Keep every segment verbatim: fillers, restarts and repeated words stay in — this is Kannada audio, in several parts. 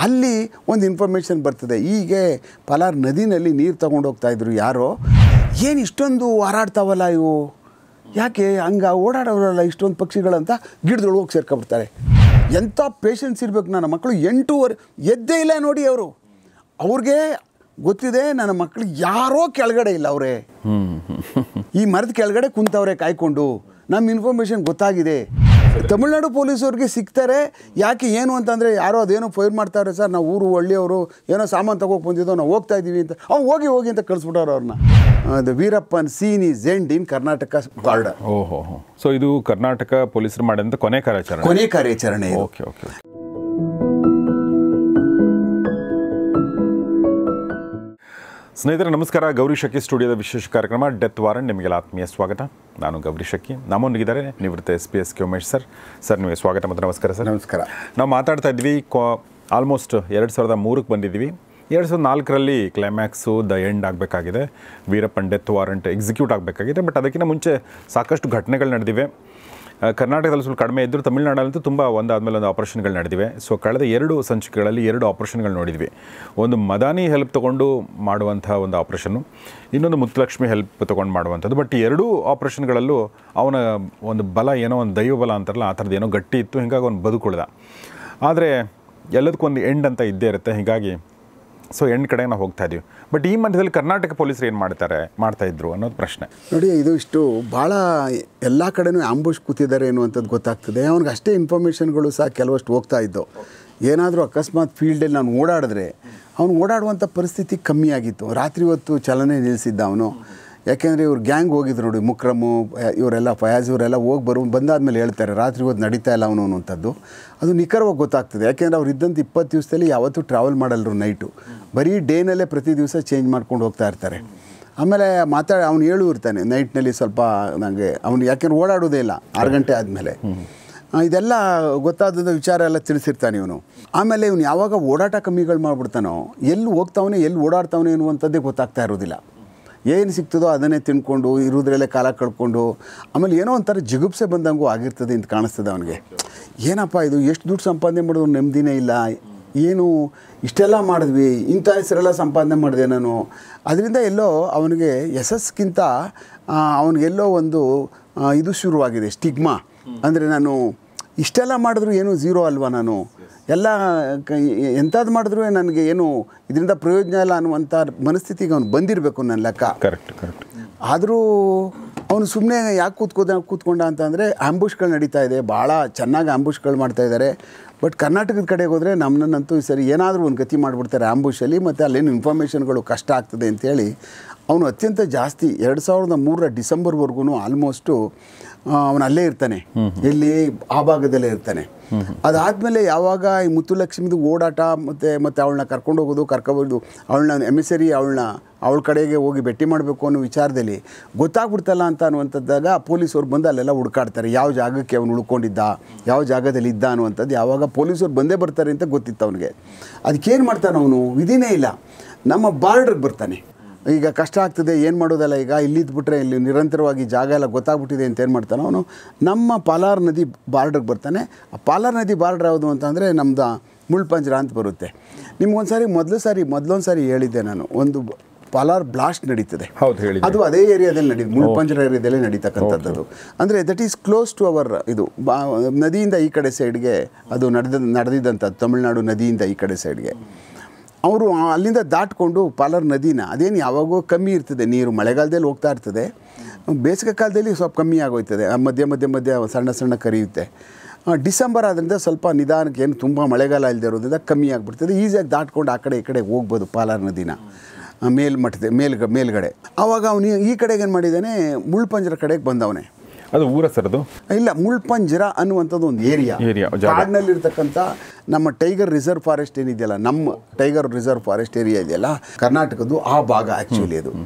ಅಲ್ಲಿ ಒಂದು ಇನ್ಫಾರ್ಮೇಷನ್ ಬರ್ತದೆ. ಹೀಗೆ ಪಲಾರ್ ನದಿನಲ್ಲಿ ನೀರು ತೊಗೊಂಡು ಹೋಗ್ತಾಯಿದ್ರು ಯಾರೋ, ಏನು ಇಷ್ಟೊಂದು ಹಾರಾಡ್ತಾವಲ್ಲ ಇವು, ಯಾಕೆ ಹಂಗೆ ಓಡಾಡೋರಲ್ಲ ಇಷ್ಟೊಂದು ಪಕ್ಷಿಗಳಂತ ಗಿಡದೊಳಗೆ ಹೋಗಿ ಸೇರ್ಕೊಬಿಡ್ತಾರೆ. ಎಂಥ ಪೇಷನ್ಸ್ ಇರಬೇಕು. ನನ್ನ ಮಕ್ಕಳು ಎಂಟೂವರೆ ಎದ್ದೇ ಇಲ್ಲ ನೋಡಿ. ಅವರು ಅವ್ರಿಗೆ ಗೊತ್ತಿದೆ ನನ್ನ ಮಕ್ಕಳು ಯಾರೋ ಕೆಳಗಡೆ ಇಲ್ಲ, ಅವರೇ ಈ ಮರದ ಕೆಳಗಡೆ ಕುಂತವ್ರೆ ಕಾಯ್ಕೊಂಡು. ನಮ್ಮ ಇನ್ಫಾರ್ಮೇಷನ್ ಗೊತ್ತಾಗಿದೆ. ತಮಿಳ್ನಾಡು ಪೊಲೀಸವ್ರಿಗೆ ಸಿಗ್ತಾರೆ. ಯಾಕೆ ಏನು ಅಂತಂದರೆ ಯಾರೋ ಅದೇನೋ ಫೈರ್ ಮಾಡ್ತಾರೆ ಸರ್, ನಾವು ಊರು ಹಳ್ಳಿಯವರು ಏನೋ ಸಾಮಾನು ತಗೋಕೆ ಬಂದಿದ್ದೋ, ನಾವು ಹೋಗ್ತಾ ಇದ್ದೀವಿ ಅಂತ. ಅವ್ನು ಹೋಗಿ ಹೋಗಿ ಅಂತ ಕಳಿಸ್ಬಿಟ್ಟವ್ರು ಅವ್ರನ್ನ. The Veerappan scene is end in Karnataka border. ಓಹೋ, ಸೊ ಇದು ಕರ್ನಾಟಕ ಪೊಲೀಸರು ಮಾಡಿದಂಥ ಕೊನೆ ಕಾರ್ಯಾಚರಣೆ. ಕೊನೆ ಕಾರ್ಯಾಚರಣೆ. Okay okay. ಸ್ನೇಹಿತರೆ ನಮಸ್ಕಾರ. ಗೌರಿ ಶಕ್ಕಿ ಸ್ಟುಡಿಯೋದ ವಿಶೇಷ ಕಾರ್ಯಕ್ರಮ ಡೆತ್ ವಾರಂಟ್ ನಿಮಗೆಲ್ಲ ಆತ್ಮೀಯ ಸ್ವಾಗತ. ನಾನು ಗೌರಿ ಶಕ್ಕಿ. ನಮ್ಮೊಂದಿಗಿದ್ದಾರೆ ನಿವೃತ್ತ S P S K Umesh sir. Sir ನಿಮಗೆ ಸ್ವಾಗತ ಮತ್ತು ನಮಸ್ಕಾರ ಸರ್. ನಮಸ್ಕಾರ. ನಾವು ಮಾತಾಡ್ತಾ ಇದ್ವಿ ಕೊ ಆಲ್ಮೋಸ್ಟ್ ಎರಡು ಸಾವಿರದ ಮೂರಕ್ಕೆ ಬಂದಿದ್ವಿ. ಎರಡು ಸಾವಿರದ ನಾಲ್ಕರಲ್ಲಿ ಕ್ಲೈಮ್ಯಾಕ್ಸು ದ ಎಂಡ್ ಆಗಬೇಕಾಗಿದೆ. ವೀರಪ್ಪನ್ ಡೆತ್ ವಾರಂಟ್ ಎಕ್ಸಿಕ್ಯೂಟ್ ಆಗಬೇಕಾಗಿದೆ. ಬಟ್ ಅದಕ್ಕಿಂತ ಮುಂಚೆ ಸಾಕಷ್ಟು ಘಟನೆಗಳು ನಡೆದಿವೆ. ಕರ್ನಾಟಕದಲ್ಲಿ ಸ್ವಲ್ಪ ಕಡಿಮೆ ಇದ್ದರೂ ತಮಿಳುನಾಡಲ್ಲಂತೂ ತುಂಬ ಒಂದಾದಮೇಲೆ ಒಂದು ಆಪರೇಷನ್ಗಳು ನಡೆದಿವೆ. ಸೊ ಕಳೆದ ಎರಡು ಸಂಚಿಕೆಗಳಲ್ಲಿ ಎರಡು ಆಪರೇಷನ್ಗಳು ನೋಡಿದ್ವಿ. ಒಂದು ಮದಾನಿ ಹೆಲ್ಪ್ ತೊಗೊಂಡು ಮಾಡುವಂಥ ಒಂದು ಆಪ್ರೇಷನ್ನು, ಇನ್ನೊಂದು ಮುತ್ತಲಕ್ಷ್ಮಿ ಹೆಲ್ಪ್ ತೊಗೊಂಡು ಮಾಡುವಂಥದ್ದು. ಬಟ್ ಈ ಎರಡೂ ಆಪ್ರೇಷನ್ಗಳಲ್ಲೂ ಅವನ ಒಂದು ಬಲ ಏನೋ ಒಂದು ದೈವ ಬಲ ಅಂತಾರಲ್ಲ, ಆ ಥರದ್ದು ಏನೋ ಗಟ್ಟಿ ಇತ್ತು. ಹೀಗಾಗಿ ಅವ್ನು ಬದುಕುಳಿದ. ಆದರೆ ಎಲ್ಲದಕ್ಕೂ ಒಂದು ಎಂಡ್ ಅಂತ ಇದ್ದೇ ಇರುತ್ತೆ. ಹೀಗಾಗಿ ಸೊ ಎಂಡ್ ಕಡೆ ನಾವು ಹೋಗ್ತಾ ಇದ್ದೀವಿ. ಬಟ್ ಈ ಮಧ್ಯದಲ್ಲಿ ಕರ್ನಾಟಕ ಪೊಲೀಸರು ಏನು ಮಾಡ್ತಾರೆ ಮಾಡ್ತಾಯಿದ್ರು ಅನ್ನೋದು ಪ್ರಶ್ನೆ. ನೋಡಿ, ಇದು ಇಷ್ಟು ಭಾಳ ಎಲ್ಲ ಕಡೆನೂ ಆಂಬುಷ್ ಕೂತಿದ್ದಾರೆ ಅನ್ನುವಂಥದ್ದು ಗೊತ್ತಾಗ್ತದೆ. ಅವ್ನಿಗೆ ಅಷ್ಟೇ ಇನ್ಫಾರ್ಮೇಷನ್ಗಳು ಸಹ ಕೆಲವಷ್ಟು ಹೋಗ್ತಾ ಇದ್ದವು. ಏನಾದರೂ ಅಕಸ್ಮಾತ್ ಫೀಲ್ಡಲ್ಲಿ ನಾನು ಓಡಾಡಿದ್ರೆ ಅವನು ಓಡಾಡುವಂಥ ಪರಿಸ್ಥಿತಿ ಕಮ್ಮಿ ಆಗಿತ್ತು. ರಾತ್ರಿ ಹೊತ್ತು ಚಲನೆ ನಿಲ್ಲಿಸಿದ್ದ ಅವನು. ಯಾಕೆಂದರೆ ಇವ್ರು ಗ್ಯಾಂಗ್ ಹೋಗಿದ್ರು ನೋಡಿ, ಮುಕ್ರಮು ಇವರೆಲ್ಲ, ಫಯಾಜ್ ಇವರೆಲ್ಲ ಹೋಗಿ ಬರೋ ಬಂದಾದ್ಮೇಲೆ ಹೇಳ್ತಾರೆ ರಾತ್ರಿ ಹೊತ್ತು ನಡೀತಾ ಇಲ್ಲ ಅವನು ಅನ್ನುವಂಥದ್ದು. ಅದು ನಿಖರವಾಗಿ ಗೊತ್ತಾಗ್ತದೆ. ಯಾಕೆಂದರೆ ಅವ್ರು ಇದ್ದಂಥ ಇಪ್ಪತ್ತು ದಿವಸದಲ್ಲಿ ಯಾವತ್ತೂ ಟ್ರಾವೆಲ್ ಮಾಡಲ್ಲರು ನೈಟು. ಬರೀ ಡೇನಲ್ಲೇ ಪ್ರತಿ ದಿವಸ ಚೇಂಜ್ ಮಾಡ್ಕೊಂಡು ಹೋಗ್ತಾ ಇರ್ತಾರೆ. ಆಮೇಲೆ ಮಾತಾಡಿ ಅವ್ನು ಹೇಳು ಇರ್ತಾನೆ ನೈಟ್ನಲ್ಲಿ ಸ್ವಲ್ಪ ನನಗೆ ಅವನು, ಯಾಕೆಂದ್ರೆ ಓಡಾಡೋದೇ ಇಲ್ಲ ಆರು ಗಂಟೆ ಆದಮೇಲೆ. ಇದೆಲ್ಲ ಗೊತ್ತಾದ ವಿಚಾರ ಎಲ್ಲ ತಿಳಿಸಿರ್ತಾನೆ ಇವನು. ಆಮೇಲೆ ಇವನು ಯಾವಾಗ ಓಡಾಟ ಕಮ್ಮಿಗಳು ಮಾಡಿಬಿಡ್ತಾನೋ, ಎಲ್ಲಿ ಹೋಗ್ತಾವನೆ ಎಲ್ಲಿ ಓಡಾಡ್ತಾವನೆ ಅನ್ನುವಂಥದ್ದೇ ಗೊತ್ತಾಗ್ತಾ ಇರೋದಿಲ್ಲ. ಏನು ಸಿಗ್ತದೋ ಅದನ್ನೇ ತಿನ್ಕೊಂಡು ಇರೋದ್ರಲ್ಲೇ ಕಾಲ ಕಳ್ಕೊಂಡು ಆಮೇಲೆ ಏನೋ ಒಂಥರ ಜಿಗುಪ್ಸೆ ಬಂದಂಗೂ ಆಗಿರ್ತದೆ ಅಂತ ಕಾಣಿಸ್ತದೆ ಅವನಿಗೆ. ಏನಪ್ಪ ಇದು, ಎಷ್ಟು ದುಡ್ಡು ಸಂಪಾದನೆ ಮಾಡೋದು ನೆಮ್ಮದಿನೇ ಇಲ್ಲ, ಏನು ಇಷ್ಟೆಲ್ಲ ಮಾಡಿದ್ವಿ, ಇಂಥ ಹೆಸರೆಲ್ಲ ಸಂಪಾದನೆ ಮಾಡಿದೆ ನಾನು. ಅದರಿಂದ ಎಲ್ಲೋ ಅವನಿಗೆ ಯಶಸ್ಗಿಂತ ಅವನಿಗೆಲ್ಲೋ ಒಂದು ಇದು ಶುರುವಾಗಿದೆ, ಸ್ಟಿಗ್ಮಾ. ಅಂದರೆ ನಾನು ಇಷ್ಟೆಲ್ಲ ಮಾಡಿದ್ರು ಏನು ಝೀರೋ ಅಲ್ವಾ, ನಾನು ಎಲ್ಲ ಎಂಥದ್ದು ಮಾಡಿದ್ರು ನನಗೆ ಏನು ಇದರಿಂದ ಪ್ರಯೋಜನ ಇಲ್ಲ ಅನ್ನುವಂಥ ಮನಸ್ಥಿತಿಗೆ ಅವ್ನು ಬಂದಿರಬೇಕು ನನ್ನ ಲೆಕ್ಕ. Correct correct. ಆದರೂ ಅವನು ಸುಮ್ಮನೆ ಯಾಕೆ ಕೂತ್ಕೋದ ಕೂತ್ಕೊಂಡ ಅಂತಂದರೆ ಆಂಬುಷ್ಗಳು ನಡೀತಾ ಇದೆ, ಭಾಳ ಚೆನ್ನಾಗಿ ಆಂಬುಷ್ಗಳು ಮಾಡ್ತಾಯಿದ್ದಾರೆ. ಬಟ್ ಕರ್ನಾಟಕದ ಕಡೆಗೆ ಹೋದರೆ ನಮ್ಮನ್ನಂತೂ ಸರಿ ಏನಾದರೂ ಒಂದು ಗತಿ ಮಾಡಿಬಿಡ್ತಾರೆ ಆಂಬುಷಲ್ಲಿ, ಮತ್ತು ಅಲ್ಲೇನು ಇನ್ಫಾರ್ಮೇಷನ್ಗಳು ಕಷ್ಟ ಆಗ್ತದೆ ಅಂಥೇಳಿ ಅವನು ಅತ್ಯಂತ ಜಾಸ್ತಿ ಎರಡು ಸಾವಿರದ ಮೂರರ ಡಿಸೆಂಬರ್ವರೆಗೂ ಆಲ್ಮೋಸ್ಟು ಅವನು ಅಲ್ಲೇ ಇರ್ತಾನೆ. ಎಲ್ಲಿ ಆ ಭಾಗದಲ್ಲೇ ಇರ್ತಾನೆ. ಅದಾದಮೇಲೆ ಯಾವಾಗ ಈ ಮುತ್ತುಲಕ್ಷ್ಮಿದು ಓಡಾಟ ಮತ್ತು ಮತ್ತು ಅವಳನ್ನ ಕರ್ಕೊಂಡು ಹೋಗೋದು, ಕರ್ಕೊಬೋದು, ಅವಳನ್ನ ಎಮಿಸರಿ ಅವಳನ್ನ ಅವಳ ಕಡೆಗೆ ಹೋಗಿ ಭೇಟಿ ಮಾಡಬೇಕು ಅನ್ನೋ ವಿಚಾರದಲ್ಲಿ ಗೊತ್ತಾಗ್ಬಿಡ್ತಲ್ಲ ಅಂತ ಅನ್ನುವಂಥದ್ದಾಗ ಪೊಲೀಸವ್ರು ಬಂದು ಅಲ್ಲೆಲ್ಲ ಹುಡುಕಾಡ್ತಾರೆ. ಯಾವ ಜಾಗಕ್ಕೆ ಅವನು ಉಳ್ಕೊಂಡಿದ್ದ, ಯಾವ ಜಾಗದಲ್ಲಿ ಇದ್ದ ಅನ್ನುವಂಥದ್ದು ಯಾವಾಗ ಪೊಲೀಸವ್ರು ಬಂದೇ ಬರ್ತಾರೆ ಅಂತ ಗೊತ್ತಿತ್ತು ಅವನಿಗೆ. ಅದಕ್ಕೇನು ಮಾಡ್ತಾನೆ ಅವನು, ವಿಧಿನೇ ಇಲ್ಲ, ನಮ್ಮ ಬಾರ್ಡ್ರಿಗೆ ಬರ್ತಾನೆ. ಈಗ ಕಷ್ಟ ಆಗ್ತದೆ, ಏನು ಮಾಡೋದಲ್ಲ, ಈಗ ಇಲ್ಲಿದ್ಬಿಟ್ರೆ ಇಲ್ಲಿ ನಿರಂತರವಾಗಿ ಜಾಗ ಎಲ್ಲ ಗೊತ್ತಾಗ್ಬಿಟ್ಟಿದೆ ಅಂತ ಏನು ಮಾಡ್ತಾನೆ ಅವನು, ನಮ್ಮ ಪಾಲಾರ್ ನದಿ ಬಾರ್ಡ್ರಿಗೆ ಬರ್ತಾನೆ. ಆ ಪಾಲಾರ್ ನದಿ ಬಾರ್ಡ್ರ್ ಯಾವುದು ಅಂತಂದರೆ ನಮ್ಮದು ಮುಳ್ಪಂಜರ ಅಂತ ಬರುತ್ತೆ. ನಿಮ್ಗೊಂದು ಸಾರಿ ಮೊದಲು ಸಾರಿ ಮೊದಲೊಂದು ಸಾರಿ ಹೇಳಿದ್ದೆ ನಾನು, ಒಂದು ಪಾಲಾರ್ ಬ್ಲಾಸ್ಟ್ ನಡೀತದೆ. ಹೌದು ಹೇಳಿ. ಅದು ಅದೇ ಏರಿಯಾದಲ್ಲಿ ನಡೀತು, ಮುಳ್ಪಂಜರ ಏರಿಯಾದಲ್ಲೇ ನಡೀತಕ್ಕಂಥದ್ದು. ಅಂದರೆ that is close to our ಇದು ಬಾ ನದಿಯಿಂದ ಈ ಕಡೆ ಸೈಡ್ಗೆ ಅದು ನಡೆದ ನಡೆದಿದ್ದಂಥದ್ದು, ತಮಿಳುನಾಡು ನದಿಯಿಂದ ಈ ಕಡೆ ಸೈಡ್ಗೆ. ಅವರು ಅಲ್ಲಿಂದ ದಾಟ್ಕೊಂಡು ಪಾಲಾರ್ ನದಿನ, ಅದೇನು ಯಾವಾಗೋ ಕಮ್ಮಿ ಇರ್ತದೆ ನೀರು, ಮಳೆಗಾಲದಲ್ಲಿ ಹೋಗ್ತಾ ಇರ್ತದೆ, ಬೇಸಿಗೆ ಕಾಲದಲ್ಲಿ ಸ್ವಲ್ಪ ಕಮ್ಮಿ ಆಗೋಯ್ತದೆ, ಮಧ್ಯ ಮಧ್ಯ ಮಧ್ಯ ಸಣ್ಣ ಸಣ್ಣ ಕರಿಯುತ್ತೆ. ಡಿಸೆಂಬರ್ ಆದ್ದರಿಂದ ಸ್ವಲ್ಪ ನಿಧಾನಕ್ಕೆ, ಏನು ತುಂಬ ಮಳೆಗಾಲ ಇಲ್ಲದೆ ಇರೋದ್ರಿಂದ ಕಮ್ಮಿ ಆಗಿಬಿಡ್ತದೆ. ಈಸಿಯಾಗಿ ದಾಟ್ಕೊಂಡು ಆ ಕಡೆ ಈ ಕಡೆ ಹೋಗ್ಬೋದು ಪಾಲಾರ್ ನದಿನ ಮೇಲ್ಮಟ್ಟದೆ ಮೇಲ್ಗ ಮೇಲ್ಗಡೆ. ಆವಾಗ ಅವನು ಈ ಕಡೆಗೆ ಏನು ಮಾಡಿದ್ದಾನೆ, ಮುಳ್ಪಂಜರ ಕಡೆಗೆ ಬಂದವನೇ. ಅದು ಊರ ಸರ್ ಅದು ಇಲ್ಲ, ಮುಳ್ಪಂಜರ ಅನ್ನುವಂಥದ್ದು ಒಂದು ಏರಿಯಾ, ಕಾಡಿನಲ್ಲಿರ್ತಕ್ಕಂಥ ನಮ್ಮ ಟೈಗರ್ ರಿಸರ್ವ್ ಫಾರೆಸ್ಟ್ ಏನಿದೆಯಲ್ಲ, ನಮ್ಮ ಟೈಗರ್ ರಿಸರ್ವ್ ಫಾರೆಸ್ಟ್ ಏರಿಯಾ ಇದೆಯಲ್ಲ ಕರ್ನಾಟಕದ್ದು, ಆ ಭಾಗ ಆ್ಯಕ್ಚುಲಿ ಅದು.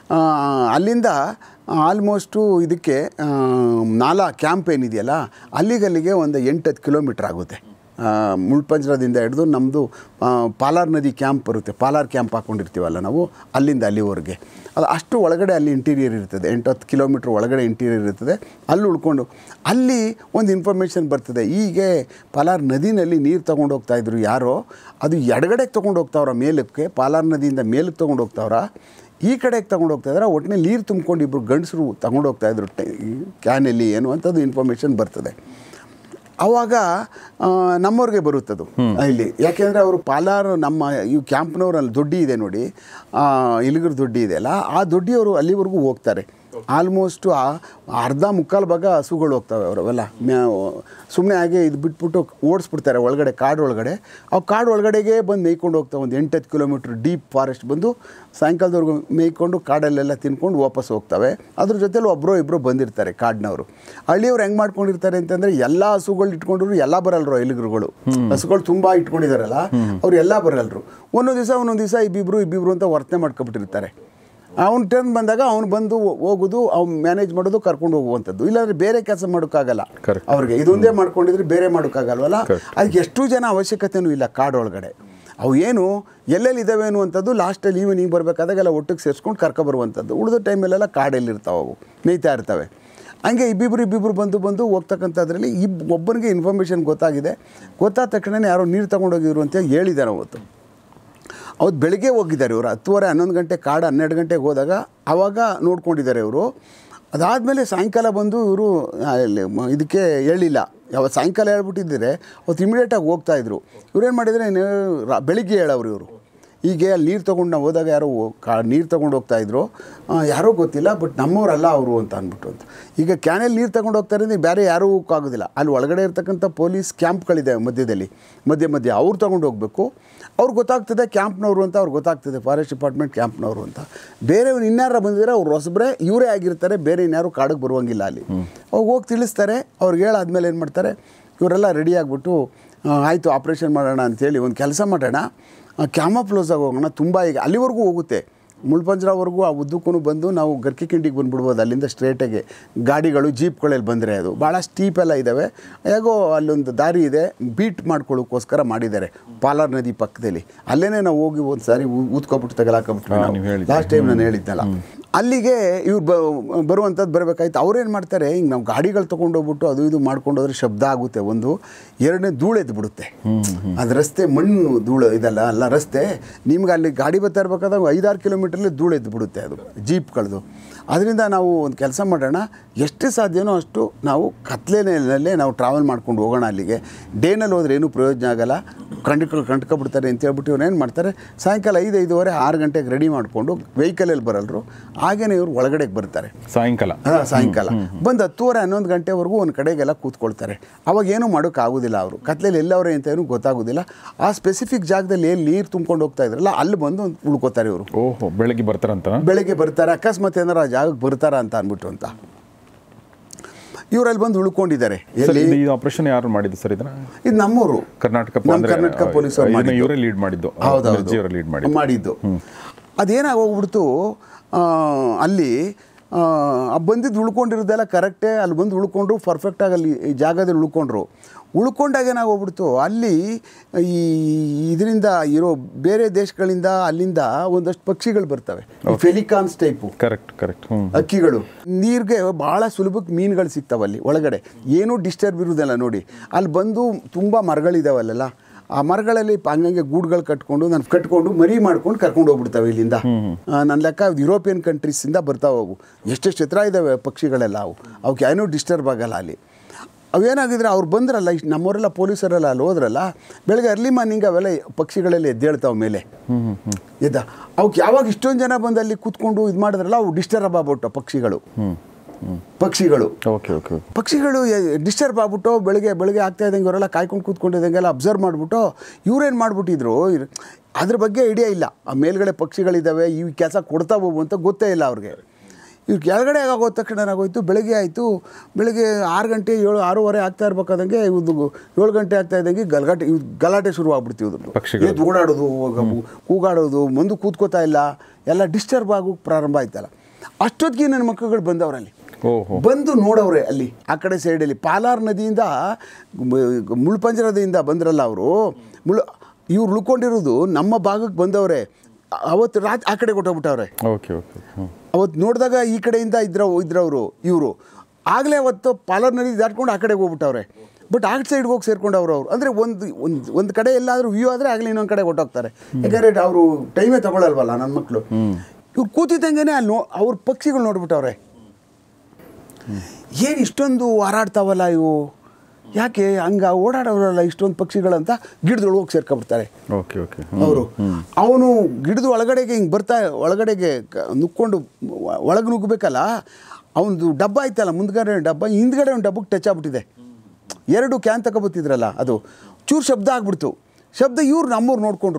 ಅಲ್ಲಿಂದ ಆಲ್ಮೋಸ್ಟು ಇದಕ್ಕೆ ನಾಲಾ ಕ್ಯಾಂಪ್ ಏನಿದೆಯಲ್ಲ ಅಲ್ಲಿಗಲ್ಲಿಗೆ ಒಂದು ಎಂಟತ್ತು ಕಿಲೋಮೀಟ್ರ್ ಆಗುತ್ತೆ. ಮುಳ್ಪಂಜರದಿಂದ ಹಿಡಿದು ನಮ್ಮದು ಪಾಲಾರ್ ನದಿ ಕ್ಯಾಂಪ್ ಬರುತ್ತೆ, ಪಾಲಾರ್ ಕ್ಯಾಂಪ್ ಹಾಕ್ಕೊಂಡಿರ್ತೀವಲ್ಲ ನಾವು, ಅಲ್ಲಿಂದ ಅಲ್ಲಿವರೆಗೆ ಅದು ಅಷ್ಟು ಒಳಗಡೆ ಅಲ್ಲಿ ಇಂಟೀರಿಯರ್ ಇರ್ತದೆ, ಎಂಟು ಹತ್ತು ಕಿಲೋಮೀಟ್ರ್ ಒಳಗಡೆ ಇಂಟೀರಿಯರ್ ಇರ್ತದೆ. ಅಲ್ಲಿ ಉಳ್ಕೊಂಡು ಅಲ್ಲಿ ಒಂದು ಇನ್ಫಾರ್ಮೇಷನ್ ಬರ್ತದೆ, ಹೀಗೆ ಪಾಲಾರ್ ನದಿನಲ್ಲಿ ನೀರು ತೊಗೊಂಡು ಹೋಗ್ತಾಯಿದ್ರು ಯಾರೋ, ಅದು ಎಡಗಡೆಗೆ ತೊಗೊಂಡು ಹೋಗ್ತಾವ್ರ ಮೇಲಕ್ಕೆ, ಪಾಲಾರ್ ನದಿಯಿಂದ ಮೇಲಕ್ಕೆ ತೊಗೊಂಡು ಹೋಗ್ತಾವ್ರ, ಈ ಕಡೆಗೆ ತೊಗೊಂಡು ಹೋಗ್ತಾಯಿದ್ರೆ ಒಟ್ಟಿನಲ್ಲಿ ನೀರು ತುಂಬ್ಕೊಂಡು ಇಬ್ಬರು ಗಂಡಸರು ತೊಗೊಂಡು ಹೋಗ್ತಾಯಿದ್ರು ಕ್ಯಾನಲ್ಲಿ ಏನು ಅಂಥದ್ದು ಇನ್ಫಾರ್ಮೇಷನ್ ಬರ್ತದೆ. ಆವಾಗ ನಮ್ಮವ್ರಿಗೆ ಬರುತ್ತದು ಇಲ್ಲಿ, ಯಾಕೆಂದರೆ ಅವರು ಪಾಲಾರ್ ನಮ್ಮ ಈ ಕ್ಯಾಂಪ್ನವ್ರಲ್ಲಿ ದೊಡ್ಡಿ ಇದೆ ನೋಡಿ, ಇಲಿಗರ ದೊಡ್ಡಿ ಇದೆಯಲ್ಲ, ಆ ದೊಡ್ಡಿಯವರು ಅಲ್ಲಿವರೆಗೂ ಹೋಗ್ತಾರೆ. ಆಲ್ಮೋಸ್ಟು ಅರ್ಧ ಮುಕ್ಕಾಲು ಭಾಗ ಹಸುಗಳು ಹೋಗ್ತವೆ ಅವರವೆಲ್ಲ, ಸುಮ್ಮನೆ ಹಾಗೆ ಇದು ಬಿಟ್ಬಿಟ್ಟು ಓಡಿಸ್ಬಿಡ್ತಾರೆ ಒಳಗಡೆ, ಕಾಡು ಒಳಗಡೆ. ಅವು ಕಾಡು ಒಳಗಡೆಗೆ ಬಂದು ಮೇಯ್ಕೊಂಡು ಹೋಗ್ತಾವೆ. ಒಂದು ಎಂಟು ಹತ್ತು ಕಿಲೋಮೀಟ್ರ್ ಡೀಪ್ ಫಾರೆಸ್ಟ್ ಬಂದು ಸಾಯಂಕಾಲದವರೆಗೂ ಮೇಯ್ಕೊಂಡು ಕಾಡಲ್ಲೆಲ್ಲ ತಿನ್ಕೊಂಡು ವಾಪಸ್ ಹೋಗ್ತವೆ. ಅದ್ರ ಜೊತೆಲಿ ಒಬ್ಬರು ಇಬ್ಬರು ಬಂದಿರ್ತಾರೆ ಕಾಡಿನವರು. ಹಳ್ಳಿಯವ್ರು ಹೆಂಗೆ ಮಾಡ್ಕೊಂಡಿರ್ತಾರೆ ಅಂತಂದರೆ ಎಲ್ಲ ಹಸುಗಳು ಇಟ್ಕೊಂಡ್ರು ಎಲ್ಲ ಬರಲ್ರು, ಎಲಿಗರುಗಳು ಹಸುಗಳು ತುಂಬ ಇಟ್ಕೊಂಡಿದ್ದಾರಲ್ಲ ಅವ್ರು ಎಲ್ಲ ಬರಲ್ರು. ಒಂದೊಂದು ದಿವಸ ಒಂದೊಂದು ದಿವಸ ಇಬ್ಬಿಬ್ರು ಇಬ್ಬಿಬ್ರು ಅಂತ ವರ್ತನೆ ಮಾಡ್ಕೊಬಿಟ್ಟಿರ್ತಾರೆ. ಅವ್ನ ಟರ್ನ್ ಬಂದಾಗ ಅವ್ನು ಬಂದು ಹೋಗೋದು, ಅವ್ನು ಮ್ಯಾನೇಜ್ ಮಾಡೋದು, ಕರ್ಕೊಂಡು ಹೋಗುವಂಥದ್ದು. ಇಲ್ಲಾಂದರೆ ಬೇರೆ ಕೆಲಸ ಮಾಡೋಕ್ಕಾಗಲ್ಲ ಅವ್ರಿಗೆ, ಇದೊಂದೇ ಮಾಡ್ಕೊಂಡಿದ್ರೆ ಬೇರೆ ಮಾಡೋಕ್ಕಾಗಲ್ವಲ್ಲ. ಅದಕ್ಕೆ ಎಷ್ಟು ಜನ ಅವಶ್ಯಕತೆಯೂ ಇಲ್ಲ ಕಾಡೊಳಗಡೆ. ಅವು ಏನು ಎಲ್ಲೆಲ್ಲಿ ಇದ್ದಾವೆ ಅನ್ನುವಂಥದ್ದು ಲಾಸ್ಟಲ್ಲಿ ಈವ್ನಿಂಗ್ ಬರಬೇಕಾದಾಗೆಲ್ಲ ಒಟ್ಟಿಗೆ ಸೇರಿಸ್ಕೊಂಡು ಕರ್ಕೊಬರುವಂಥದ್ದು. ಉಳಿದ ಟೈಮಲ್ಲೆಲ್ಲ ಕಾಡಲ್ಲಿರ್ತಾವೆ, ಅವು ಮೇಯ್ತಾ ಇರ್ತವೆ. ಹಂಗೆ ಇಬ್ಬಿಬ್ರು ಇಬ್ಬಿಬ್ರು ಬಂದು ಬಂದು ಹೋಗ್ತಕ್ಕಂಥದ್ರಲ್ಲಿ ಇಬ್ ಒಬ್ಬನಿಗೆ ಇನ್ಫಾರ್ಮೇಷನ್ ಗೊತ್ತಾಗಿದೆ. ಗೊತ್ತಾದ ತಕ್ಷಣ ಯಾರೋ ನೀರು ತೊಗೊಂಡೋಗಿದ್ರು ಅಂತ ಹೇಳಿದ್ದಾರೆ ಅವತ್ತು. ಅವತ್ತು ಬೆಳಗ್ಗೆ ಹೋಗಿದ್ದಾರೆ ಇವರು, ಹತ್ತುವರೆ ಹನ್ನೊಂದು ಗಂಟೆ ಕಾಡು ಹನ್ನೆರಡು ಗಂಟೆಗೆ ಹೋದಾಗ ಆವಾಗ ನೋಡ್ಕೊಂಡಿದ್ದಾರೆ ಇವರು. ಅದಾದಮೇಲೆ ಸಾಯಂಕಾಲ ಬಂದು ಇವರು ಇದಕ್ಕೆ ಹೇಳಿಲ್ಲ, ಯಾವತ್ತು ಸಾಯಂಕಾಲ ಹೇಳ್ಬಿಟ್ಟಿದ್ದರೆ ಅವತ್ತು ಇಮಿಡಿಯೇಟಾಗಿ ಹೋಗ್ತಾಯಿದ್ರು. ಇವ್ರೇನು ಮಾಡಿದರೆ ಬೆಳಿಗ್ಗೆ ಹೇಳವ್ರು ಇವರು. ಹೀಗೆ ಅಲ್ಲಿ ನೀರು ತೊಗೊಂಡು ನಾವು ಹೋದಾಗ ಯಾರೋ ಕಾ ನೀರು ತೊಗೊಂಡು ಹೋಗ್ತಾಯಿದ್ರು, ಯಾರೋ ಗೊತ್ತಿಲ್ಲ, ಬಟ್ ನಮ್ಮವರಲ್ಲ ಅವರು ಅಂತ ಅಂದ್ಬಿಟ್ಟು ಅಂತ. ಈಗ ಕ್ಯಾನಲ್ಲಿ ನೀರು ತೊಗೊಂಡು ಹೋಗ್ತಾರೆ ಅಂದರೆ ಬೇರೆ ಯಾರೂ ಹೋಗೋಕ್ಕಾಗೋದಿಲ್ಲ. ಅಲ್ಲಿ ಒಳಗಡೆ ಇರ್ತಕ್ಕಂಥ ಪೊಲೀಸ್ ಕ್ಯಾಂಪ್ಗಳಿದೆ ಮಧ್ಯದಲ್ಲಿ, ಮಧ್ಯೆ ಮಧ್ಯೆ ಅವ್ರು ತೊಗೊಂಡು ಹೋಗಬೇಕು. ಅವ್ರಿಗೆ ಗೊತ್ತಾಗ್ತದೆ ಕ್ಯಾಂಪ್ನವರು ಅಂತ, ಅವ್ರಿಗೆ ಗೊತ್ತಾಗ್ತದೆ ಫಾರೆಸ್ಟ್ ಡಿಪಾರ್ಟ್ಮೆಂಟ್ ಕ್ಯಾಂಪ್ನವರು ಅಂತ. ಬೇರೆಯವ್ರು ಇನ್ಯಾರು ಬಂದಿದ್ದಾರೆ ಅವ್ರು ಹೊಸಬ್ರೆ, ಇವರೇ ಆಗಿರ್ತಾರೆ, ಬೇರೆ ಇನ್ಯಾರು ಕಾಡಿಗೆ ಬರುವಂಗಿಲ್ಲ ಅಲ್ಲಿ. ಅವಾಗ ಹೋಗಿ ತಿಳಿಸ್ತಾರೆ. ಅವ್ರಿಗೆ ಹೇಳಾದ್ಮೇಲೆ ಏನು ಮಾಡ್ತಾರೆ, ಇವರೆಲ್ಲ ರೆಡಿ ಆಗಿಬಿಟ್ಟು ಆಯಿತು ಆಪ್ರೇಷನ್ ಮಾಡೋಣ ಅಂಥೇಳಿ ಒಂದು ಕೆಲಸ ಮಾಡೋಣ, ಕ್ಯಾಮಫ್ಲೋಸಾಗಿ ಹೋಗೋಣ. ತುಂಬ ಈಗ ಅಲ್ಲಿವರೆಗೂ ಹೋಗುತ್ತೆ, ಮುಳ್ಪಂಜರವರೆಗೂ ಆ ಉದ್ದಕ್ಕೂ ಬಂದು ನಾವು ಗರ್ಕಿ ಕಿಂಡಿಗೆ ಬಂದುಬಿಡ್ಬೋದು. ಅಲ್ಲಿಂದ ಸ್ಟ್ರೇಟಾಗಿ ಗಾಡಿಗಳು ಜೀಪ್ಗಳಲ್ಲಿ ಬಂದರೆ ಅದು ಭಾಳ ಸ್ಟೀಪ್ ಎಲ್ಲ ಇದ್ದಾವೆ. ಹೇಗೋ ಅಲ್ಲೊಂದು ದಾರಿ ಇದೆ, ಬೀಟ್ ಮಾಡ್ಕೊಳ್ಳೋಕ್ಕೋಸ್ಕರ ಮಾಡಿದ್ದಾರೆ ಪಾಲಾರ್ ನದಿ ಪಕ್ಕದಲ್ಲಿ. ಅಲ್ಲೇ ನಾವು ಹೋಗಿ ಒಂದು ಸಾರಿ ಊದ್ಕೊಬಿಟ್ಟು ತಗೊಳಾಕೊಬಿಟ್ಟು ಲಾಸ್ಟ್ ಟೈಮ್ ನಾನು ಹೇಳಿದ್ದಲ್ಲ, ಅಲ್ಲಿಗೆ ಇವ್ರು ಬ ಬರುವಂಥದ್ದು ಬರಬೇಕಾಯ್ತು. ಅವ್ರೇನು ಮಾಡ್ತಾರೆ, ಹಿಂಗೆ ನಾವು ಗಾಡಿಗಳು ತೊಗೊಂಡೋಗ್ಬಿಟ್ಟು ಅದು ಇದು ಮಾಡ್ಕೊಂಡು ಹೋದ್ರೆ ಶಬ್ದ ಆಗುತ್ತೆ. ಒಂದು ಎರಡನೇ ಧೂಳು ಎದ್ದು ಬಿಡುತ್ತೆ, ಅದು ರಸ್ತೆ ಮಣ್ಣು ಧೂಳು ಇದಲ್ಲ ಅಲ್ಲ ರಸ್ತೆ. ನಿಮ್ಗೆ ಅಲ್ಲಿ ಗಾಡಿ ಬರ್ತಾ ಇರ್ಬೇಕಾದಾಗ ಐದಾರು ಕಿಲೋಮೀಟ್ರಲ್ಲಿ ಧೂಳು ಎದ್ದು ಬಿಡುತ್ತೆ ಅದು ಜೀಪ್ಗಳದು. ಅದರಿಂದ ನಾವು ಒಂದು ಕೆಲಸ ಮಾಡೋಣ, ಎಷ್ಟು ಸಾಧ್ಯನೋ ಅಷ್ಟು ನಾವು ಕತ್ಲೆನಲ್ಲೇ ನಾವು ಟ್ರಾವೆಲ್ ಮಾಡ್ಕೊಂಡು ಹೋಗೋಣ ಅಲ್ಲಿಗೆ. ಡೇನಲ್ಲಿ ಹೋದ್ರೆ ಏನೂ ಪ್ರಯೋಜನ ಆಗೋಲ್ಲ, ಕಂಡ್ಕೊಂಡು ಕಂಡ್ಕೊಬಿಡ್ತಾರೆ ಅಂತ ಹೇಳ್ಬಿಟ್ಟು ಇವ್ರು ಏನು ಮಾಡ್ತಾರೆ, ಸಾಯಂಕಾಲ ಐದು ಐದುವರೆ ಆರು ಗಂಟೆಗೆ ರೆಡಿ ಮಾಡಿಕೊಂಡು ವೆಹಿಕಲಲ್ಲಿ ಬರಲ್ರು, ಹಾಗೇನೆ ಇವರು ಒಳಗಡೆಗೆ ಬರ್ತಾರೆ ಸಾಯಂಕಾಲ. ಹಾಂ ಸಾಯಂಕಾಲ ಬಂದು ಹತ್ತುವರೆ ಹನ್ನೊಂದು ಗಂಟೆವರೆಗೂ ಒಂದು ಕಡೆಗೆಲ್ಲ ಕೂತ್ಕೊಳ್ತಾರೆ. ಅವಾಗ ಏನೂ ಮಾಡೋಕ್ಕಾಗೋದಿಲ್ಲ, ಅವರು ಕತ್ಲೆಯಲ್ಲಿ ಎಲ್ಲವರೇ ಅಂತ ಏನೂ ಗೊತ್ತಾಗೋದಿಲ್ಲ. ಆ ಸ್ಪೆಸಿಫಿಕ್ ಜಾಗದಲ್ಲಿ ಎಲ್ಲಿ ನೀರು ತುಂಬ್ಕೊಂಡು ಹೋಗ್ತಾ ಇದ್ರಲ್ಲ ಅಲ್ಲಿ ಬಂದು ಉಳ್ಕೋತಾರೆ ಇವರು. ಓಹೋ, ಬೆಳಗ್ಗೆ ಬರ್ತಾರಂತ ಬೆಳಗ್ಗೆ ಬರ್ತಾರೆ ಅಕಸ್ಮಾತ್ ಏನಾರು ಆ ಜಾಗಕ್ಕೆ ಬರ್ತಾರ ಅಂತ ಅಂದ್ಬಿಟ್ಟು ಅಂತ ಇವರಲ್ಲಿ ಬಂದು ಉಳ್ಕೊಂಡಿದ್ದಾರೆ. ಆಪರೇಷನ್ ಯಾರು ಮಾಡಿದ್ದು ಸರ್ ಇದನ್ನ? ಇದು ನಮ್ಮೂರು ಕರ್ನಾಟಕ ಕರ್ನಾಟಕ ಪೊಲೀಸರು ಇವರೇ ಲೀಡ್ ಮಾಡಿದ್ದು. ಹೌದೌದು ಲೀಡ್ ಮಾಡಿದ್ದು. ಅದೇನಾಗಿ ಹೋಗ್ಬಿಡ್ತು, ಅಲ್ಲಿ ಬಂದಿದ್ದು ಉಳ್ಕೊಂಡಿರೋದೆಲ್ಲ ಕರೆಕ್ಟೇ, ಅಲ್ಲಿ ಬಂದು ಉಳ್ಕೊಂಡ್ರು ಪರ್ಫೆಕ್ಟಾಗಿ ಅಲ್ಲಿ ಈ ಜಾಗದಲ್ಲಿ ಉಳ್ಕೊಂಡ್ರು. ಉಳ್ಕೊಂಡಾಗ ಏನಾಗೋಗ್ಬಿಡ್ತು, ಅಲ್ಲಿ ಈ ಇದರಿಂದ ಇರೋ ಬೇರೆ ದೇಶಗಳಿಂದ ಅಲ್ಲಿಂದ ಒಂದಷ್ಟು ಪಕ್ಷಿಗಳು ಬರ್ತವೆ, ಫೆಲಿಕಾನ್ಸ್ ಟೈಪು. ಕರೆಕ್ಟ್ ಕರೆಕ್ಟ್ ಅಕ್ಕಿಗಳು ನೀರಿಗೆ ಭಾಳ ಸುಲಭಕ್ಕೆ ಮೀನುಗಳು ಸಿಗ್ತಾವಲ್ಲಿ ಒಳಗಡೆ, ಏನೂ ಡಿಸ್ಟರ್ಬ್ ಇರೋದಲ್ಲ ನೋಡಿ. ಅಲ್ಲಿ ಬಂದು ತುಂಬ ಮರಗಳಿದಾವಲ್ಲ, ಆ ಮರಗಳಲ್ಲಿ ಹಂಗಂಗೆ ಗೂಡುಗಳು ಕಟ್ಕೊಂಡು ನಾನು ಕಟ್ಕೊಂಡು ಮರಿ ಮಾಡ್ಕೊಂಡು ಕರ್ಕೊಂಡು ಹೋಗ್ಬಿಡ್ತಾವೆ ಇಲ್ಲಿಂದ. ನನ್ನ ಲೆಕ್ಕ ಯುರೋಪಿಯನ್ ಕಂಟ್ರೀಸಿಂದ ಬರ್ತಾವೆ ಅವು. ಎಷ್ಟೆಷ್ಟು ಎತ್ತರ ಇದ್ದಾವೆ ಪಕ್ಷಿಗಳೆಲ್ಲ, ಅವು ಅವಕ್ಕೆ ಏನೂ ಡಿಸ್ಟರ್ಬ್ ಆಗಲ್ಲ ಅಲ್ಲಿ. ಅವೇನಾಗಿದ್ರೆ ಅವ್ರು ಬಂದ್ರಲ್ಲ, ಇಷ್ಟು ನಮ್ಮವರೆಲ್ಲ ಪೊಲೀಸರೆಲ್ಲ ಅಲ್ಲಿ ಹೋದ್ರಲ್ಲ, ಬೆಳಗ್ಗೆ ಅರ್ಲಿ ಮಾರ್ನಿಂಗ್ ಅವೆಲ್ಲ ಪಕ್ಷಿಗಳೆಲ್ಲ ಎದ್ದೇಳ್ತಾವೆ ಮೇಲೆ ಎದ್ದ. ಅವಕ್ಕೆ ಯಾವಾಗ ಇಷ್ಟೊಂದು ಜನ ಬಂದು ಅಲ್ಲಿ ಕೂತ್ಕೊಂಡು ಇದು ಮಾಡಿದ್ರಲ್ಲ, ಅವು ಡಿಸ್ಟರ್ಬ್ ಆಗ್ಬಿಟ್ಟು ಪಕ್ಷಿಗಳು ಪಕ್ಷಿಗಳು ಓಕೆ ಓಕೆ ಪಕ್ಷಿಗಳು ಡಿಸ್ಟರ್ಬ್ ಆಗ್ಬಿಟ್ಟು ಬೆಳಗ್ಗೆ ಬೆಳಗ್ಗೆ ಆಗ್ತಾ ಇದ್ದಂಗೆ ಇವರೆಲ್ಲ ಕಾಯ್ಕೊಂಡು ಕೂತ್ಕೊಂಡಿದ್ದಂಗೆಲ್ಲ ಅಬ್ಸರ್ವ್ ಮಾಡಿಬಿಟ್ಟು ಇವ್ರೇನು ಮಾಡಿಬಿಟ್ಟಿದ್ರು, ಅದ್ರ ಬಗ್ಗೆ ಐಡಿಯಾ ಇಲ್ಲ. ಆ ಮೇಲ್ಗಡೆ ಪಕ್ಷಿಗಳಿದ್ದಾವೆ, ಈ ಕೆಲಸ ಕೊಡ್ತಾವು ಅಂತ ಗೊತ್ತೇ ಇಲ್ಲ ಅವ್ರಿಗೆ. ಇವ್ರು ಕೆಳಗಡೆ ಆಗೋದ ತಕ್ಷಣ ಏನಾಗೋಯ್ತು, ಬೆಳಗ್ಗೆ ಆಯಿತು, ಬೆಳಗ್ಗೆ ಆರು ಗಂಟೆ ಏಳು ಆರೂವರೆ ಆಗ್ತಾ ಇರ್ಬೇಕಾದಂಗೆ ಇವ್ದು ಏಳು ಗಂಟೆ ಆಗ್ತಾ ಇದ್ದಂಗೆ ಗಲಾಟೆ ಇವ್ ಗಲಾಟೆ ಶುರು ಆಗ್ಬಿಡ್ತೀವಿ. ಎದ್ದು ಓಡಾಡೋದು, ಕೂಗಾಡೋದು, ಮುಂದೆ ಕೂತ್ಕೋತಾ ಇಲ್ಲ, ಎಲ್ಲ ಡಿಸ್ಟರ್ಬ್ ಆಗೋಕ್ಕೆ ಪ್ರಾರಂಭ ಆಯ್ತಲ್ಲ. ಅಷ್ಟೊತ್ತಿಗೆ ನನ್ನ ಮಕ್ಕಳುಗಳು ಬಂದವರಲ್ಲಿ ಬಂದು ನೋಡವ್ರೆ ಅಲ್ಲಿ ಆ ಕಡೆ ಸೈಡಲ್ಲಿ ಪಾಲಾರ್ ನದಿಯಿಂದ ಮುಳ್ಪಂಜರದಿಂದ ಬಂದ್ರಲ್ಲ ಅವರು ಮುಳು ಇವ್ರು ಉಳ್ಕೊಂಡಿರೋದು ನಮ್ಮ ಭಾಗಕ್ಕೆ ಬಂದವ್ರೆ. ಅವತ್ತು ರಾತ್ ಆ ಕಡೆ ಕೊಟ್ಟೋಗ್ಬಿಟ್ಟವ್ರೆ. ಓಕೆ ಓಕೆ ಅವತ್ತು ನೋಡಿದಾಗ ಈ ಕಡೆಯಿಂದ ಇದ್ರ ಇದ್ರವರು ಇವರು ಆಗಲೇ ಅವತ್ತು ಪಾಲಾರ್ ನದಿ ದಾಟ್ಕೊಂಡು ಆ ಕಡೆಗೆ ಹೋಗ್ಬಿಟ್ಟವ್ರೆ. ಬಟ್ ಆ ಸೈಡ್ಗೆ ಹೋಗಿ ಸೇರ್ಕೊಂಡವ್ರು ಅವರು. ಅಂದರೆ ಒಂದು ಒಂದು ಒಂದು ಕಡೆ ಎಲ್ಲಾದರೂ ವ್ಯೂ ಆದರೆ ಆಗಲೇ ಇನ್ನೊಂದು ಕಡೆ ಹೊಟ್ಟೋಗ್ತಾರೆ. ಯಾಕಂದರೆ ಅವರು ಟೈಮೇ ತಗೊಳ್ಳಲ್ವಲ್ಲ ನನ್ನ ಮಕ್ಕಳು. ಇವ್ರು ಕೂತಿದ್ದಂಗೆ ಅಲ್ಲಿ ನೋ ಅವ್ರ ಪಕ್ಷಿಗಳು ನೋಡ್ಬಿಟ್ಟವ್ರೆ. ಏನು ಇಷ್ಟೊಂದು ಹಾರಾಡ್ತಾವಲ್ಲ ಇವು, ಯಾಕೆ ಹಂಗೆ ಓಡಾಡೋರಲ್ಲ ಇಷ್ಟೊಂದು ಪಕ್ಷಿಗಳಂತ ಗಿಡದೊಳಗೆ ಹೋಗಿ ಸೇರ್ಕೊಬಿಡ್ತಾರೆ. ಓಕೆ ಓಕೆ ಅವರು ಅವನು ಗಿಡದ ಒಳಗಡೆಗೆ ಹಿಂಗೆ ಬರ್ತಾ ಒಳಗಡೆಗೆ ನುಕ್ಕೊಂಡು ಒಳಗೆ ನುಗ್ಗಬೇಕಲ್ಲ, ಅವನದು ಡಬ್ಬ ಐತಲ್ಲ ಮುಂದ್ಗಡೆ ಡಬ್ಬ, ಹಿಂದ್ಗಡೆ ಒಂದು ಡಬ್ಬಕ್ಕೆ ಟಚ್ ಆಗ್ಬಿಟ್ಟಿದೆ. ಎರಡು ಕ್ಯಾನ್ ತಗೊಬತ್ತಿದ್ರಲ್ಲ ಅದು ಚೂರು ಶಬ್ದ ಆಗ್ಬಿಡ್ತು. ಶಬ್ದ ಇವ್ರು ನಮ್ಮವ್ರು ನೋಡಿಕೊಂಡ್ರು.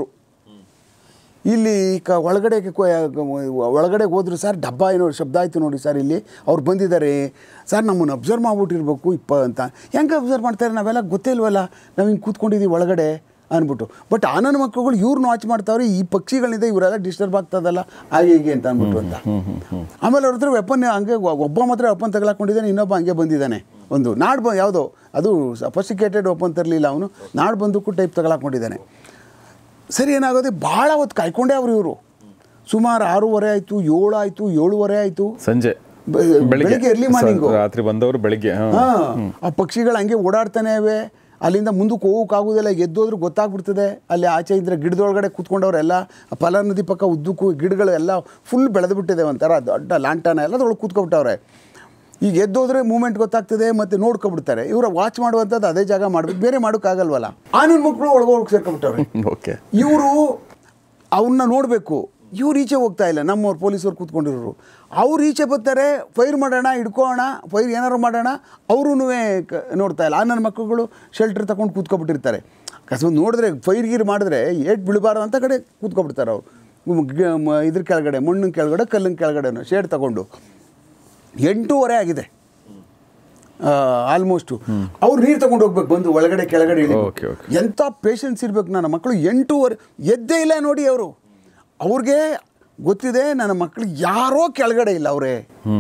ಇಲ್ಲಿ ಕ ಒಳಗಡೆಗೆ ಒಳಗಡೆಗೆ ಹೋದ್ರು ಸರ್, ಡಬ್ಬ ಏನೋ ಶಬ್ದ ಆಯಿತು ನೋಡಿ ಸರ್, ಇಲ್ಲಿ ಅವ್ರು ಬಂದಿದ್ದಾರೆ ಸರ್, ನಮ್ಮನ್ನು ಅಬ್ಸರ್ವ್ ಮಾಡ್ಬಿಟ್ಟಿರ್ಬೇಕು ಇಪ್ಪ ಅಂತ. ಹೆಂಗೆ ಅಬ್ಸರ್ವ್ ಮಾಡ್ತಾರೆ, ನಾವೆಲ್ಲ ಗೊತ್ತೇ ಇಲ್ವಲ್ಲ, ನಾವು ಹಿಂಗೆ ಕೂತ್ಕೊಂಡಿದ್ದೀವಿ ಒಳಗಡೆ ಅಂದ್ಬಿಟ್ಟು. ಬಟ್ ಆ ನನ್ನ ಮಕ್ಕಳುಗಳು ಇವ್ರನ್ನ ವಾಚ್ ಮಾಡ್ತಾವ್ರೆ, ಈ ಪಕ್ಷಿಗಳಿಂದ ಇವರೆಲ್ಲ ಡಿಸ್ಟರ್ಬ್ ಆಗ್ತದಲ್ಲ ಹಾಗೆ ಹೀಗೆ ಅಂತ ಅಂದ್ಬಿಟ್ಟು ಅಂತ. ಆಮೇಲೆ ಅವ್ರ ಹತ್ರ ವೆಪನ್ ಹಂಗೆ ಒಬ್ಬ ಮಾತ್ರ ವೆಪನ್ ತಗೊಳಕೊಂಡಿದ್ದಾನೆ, ಇನ್ನೊಬ್ಬ ಹಂಗೆ ಬಂದಿದ್ದಾನೆ. ಒಂದು ನಾಡು ಬ ಯಾವುದೋ ಅದು ಸಫಿಸ್ಟಿಕೇಟೆಡ್ ವೆಪನ್ ತರಲಿಲ್ಲ ಅವನು, ನಾಡು ಬಂದಕ್ಕೂ ಟೈಪ್ ತಗೊಳಕೊಂಡಿದ್ದಾನೆ. ಸರಿ ಏನಾಗೋದೆ, ಭಾಳ ಹೊತ್ತು ಕಾಯ್ಕೊಂಡೆ ಅವರು ಇವರು. ಸುಮಾರು ಆರೂವರೆ ಆಯಿತು, ಏಳು ಆಯಿತು, ಏಳುವರೆ ಆಯಿತು, ಸಂಜೆ ಬೆಳಿಗ್ಗೆ ಎರ್ಲಿ ಮಾರ್ನಿಂಗು, ರಾತ್ರಿ ಬಂದವರು ಬೆಳಿಗ್ಗೆ. ಹಾಂ, ಆ ಪಕ್ಷಿಗಳು ಹಂಗೆ ಓಡಾಡ್ತಾನೆ ಇವೆ. ಅಲ್ಲಿಂದ ಮುಂದಕ್ಕೆ ಹೋಗೋಕ್ಕಾಗೋದಿಲ್ಲ, ಎದ್ದೋದ್ರೂ ಗೊತ್ತಾಗ್ಬಿಡ್ತದೆ. ಅಲ್ಲಿ ಆಚೆ ಇದ್ರೆ ಗಿಡದೊಳಗಡೆ ಕೂತ್ಕೊಂಡವರೆಲ್ಲ ಪಾಲಾರ್ ನದಿ ಪಕ್ಕ ಉದ್ದಕ್ಕೂ ಗಿಡಗಳು ಎಲ್ಲ ಫುಲ್ ಬೆಳೆದು ಬಿಟ್ಟಿದೆ, ಒಂಥರ ದೊಡ್ಡ ಲಾಂಟಾನ ಎಲ್ಲದೊಳಗೆ ಕೂತ್ಕೊಬಿಟ್ಟವ್ರೆ. ಈಗ ಎದ್ದೋದ್ರೆ ಮೂಮೆಂಟ್ ಗೊತ್ತಾಗ್ತದೆ, ಮತ್ತು ನೋಡ್ಕೊಬಿಡ್ತಾರೆ. ಇವರ ವಾಚ್ ಮಾಡುವಂಥದ್ದು ಅದೇ ಜಾಗ ಮಾಡ್ಬೇಕು, ಬೇರೆ ಮಾಡೋಕ್ಕಾಗಲ್ವಲ್ಲ. ಆ ನನ್ನ ಮಕ್ಕಳು ಒಳಗೊಳಗೆ ಸೇರ್ಕೊಂಡ್ಬಿಟ್ಟವ್ರೆ. ಓಕೆ, ಇವರು ಅವನ್ನ ನೋಡಬೇಕು, ಇವ್ರು ಈಚೆ ಹೋಗ್ತಾ ಇಲ್ಲ. ನಮ್ಮವ್ರು ಪೊಲೀಸವ್ರು ಕೂತ್ಕೊಂಡಿರೋರು ಅವ್ರು ಈಚೆ ಬರ್ತಾರೆ, ಫೈರ್ ಮಾಡೋಣ, ಹಿಡ್ಕೋಣ, ಫೈರ್ ಏನಾರು ಮಾಡೋಣ, ಅವರೂ ನೋಡ್ತಾ ಇಲ್ಲ. ಆ ನನ್ನ ಮಕ್ಕಳುಗಳು ಶೆಲ್ಟರ್ ತಗೊಂಡು ಕೂತ್ಕೊಬಿಟ್ಟಿರ್ತಾರೆ. ಅಕಸ್ಮಾತ್ ನೋಡಿದ್ರೆ ಫೈರ್ ಗೀರ್ ಮಾಡಿದ್ರೆ ಏಟ್ ಬೀಳಬಾರ್ದು ಅಂತ ಕಡೆ ಕೂತ್ಕೊಬಿಡ್ತಾರೆ ಅವರು. ಇದ್ರ ಕೆಳಗಡೆ, ಮಣ್ಣಿನ ಕೆಳಗಡೆ, ಕಲ್ಲಿನ ಕೆಳಗಡೆನೋ ಶೇಡ್ ತಗೊಂಡು. ಎಂಟೂವರೆ ಆಗಿದೆ ಆಲ್ಮೋಸ್ಟು. ಅವ್ರು ನೀರು ತಗೊಂಡು ಹೋಗ್ಬೇಕು, ಬಂದು ಒಳಗಡೆ ಕೆಳಗಡೆ ಇಳಿ. ಎಂಥ ಪೇಷನ್ಸ್ ಇರಬೇಕು ನನ್ನ ಮಕ್ಕಳು. ಎಂಟೂವರೆ ಎದ್ದೇ ಇಲ್ಲ ನೋಡಿ ಅವರು. ಅವ್ರಿಗೆ ಗೊತ್ತಿದೆ ನನ್ನ ಮಕ್ಕಳು ಯಾರೋ ಕೆಳಗಡೆ ಇಲ್ಲ ಅವರೇ,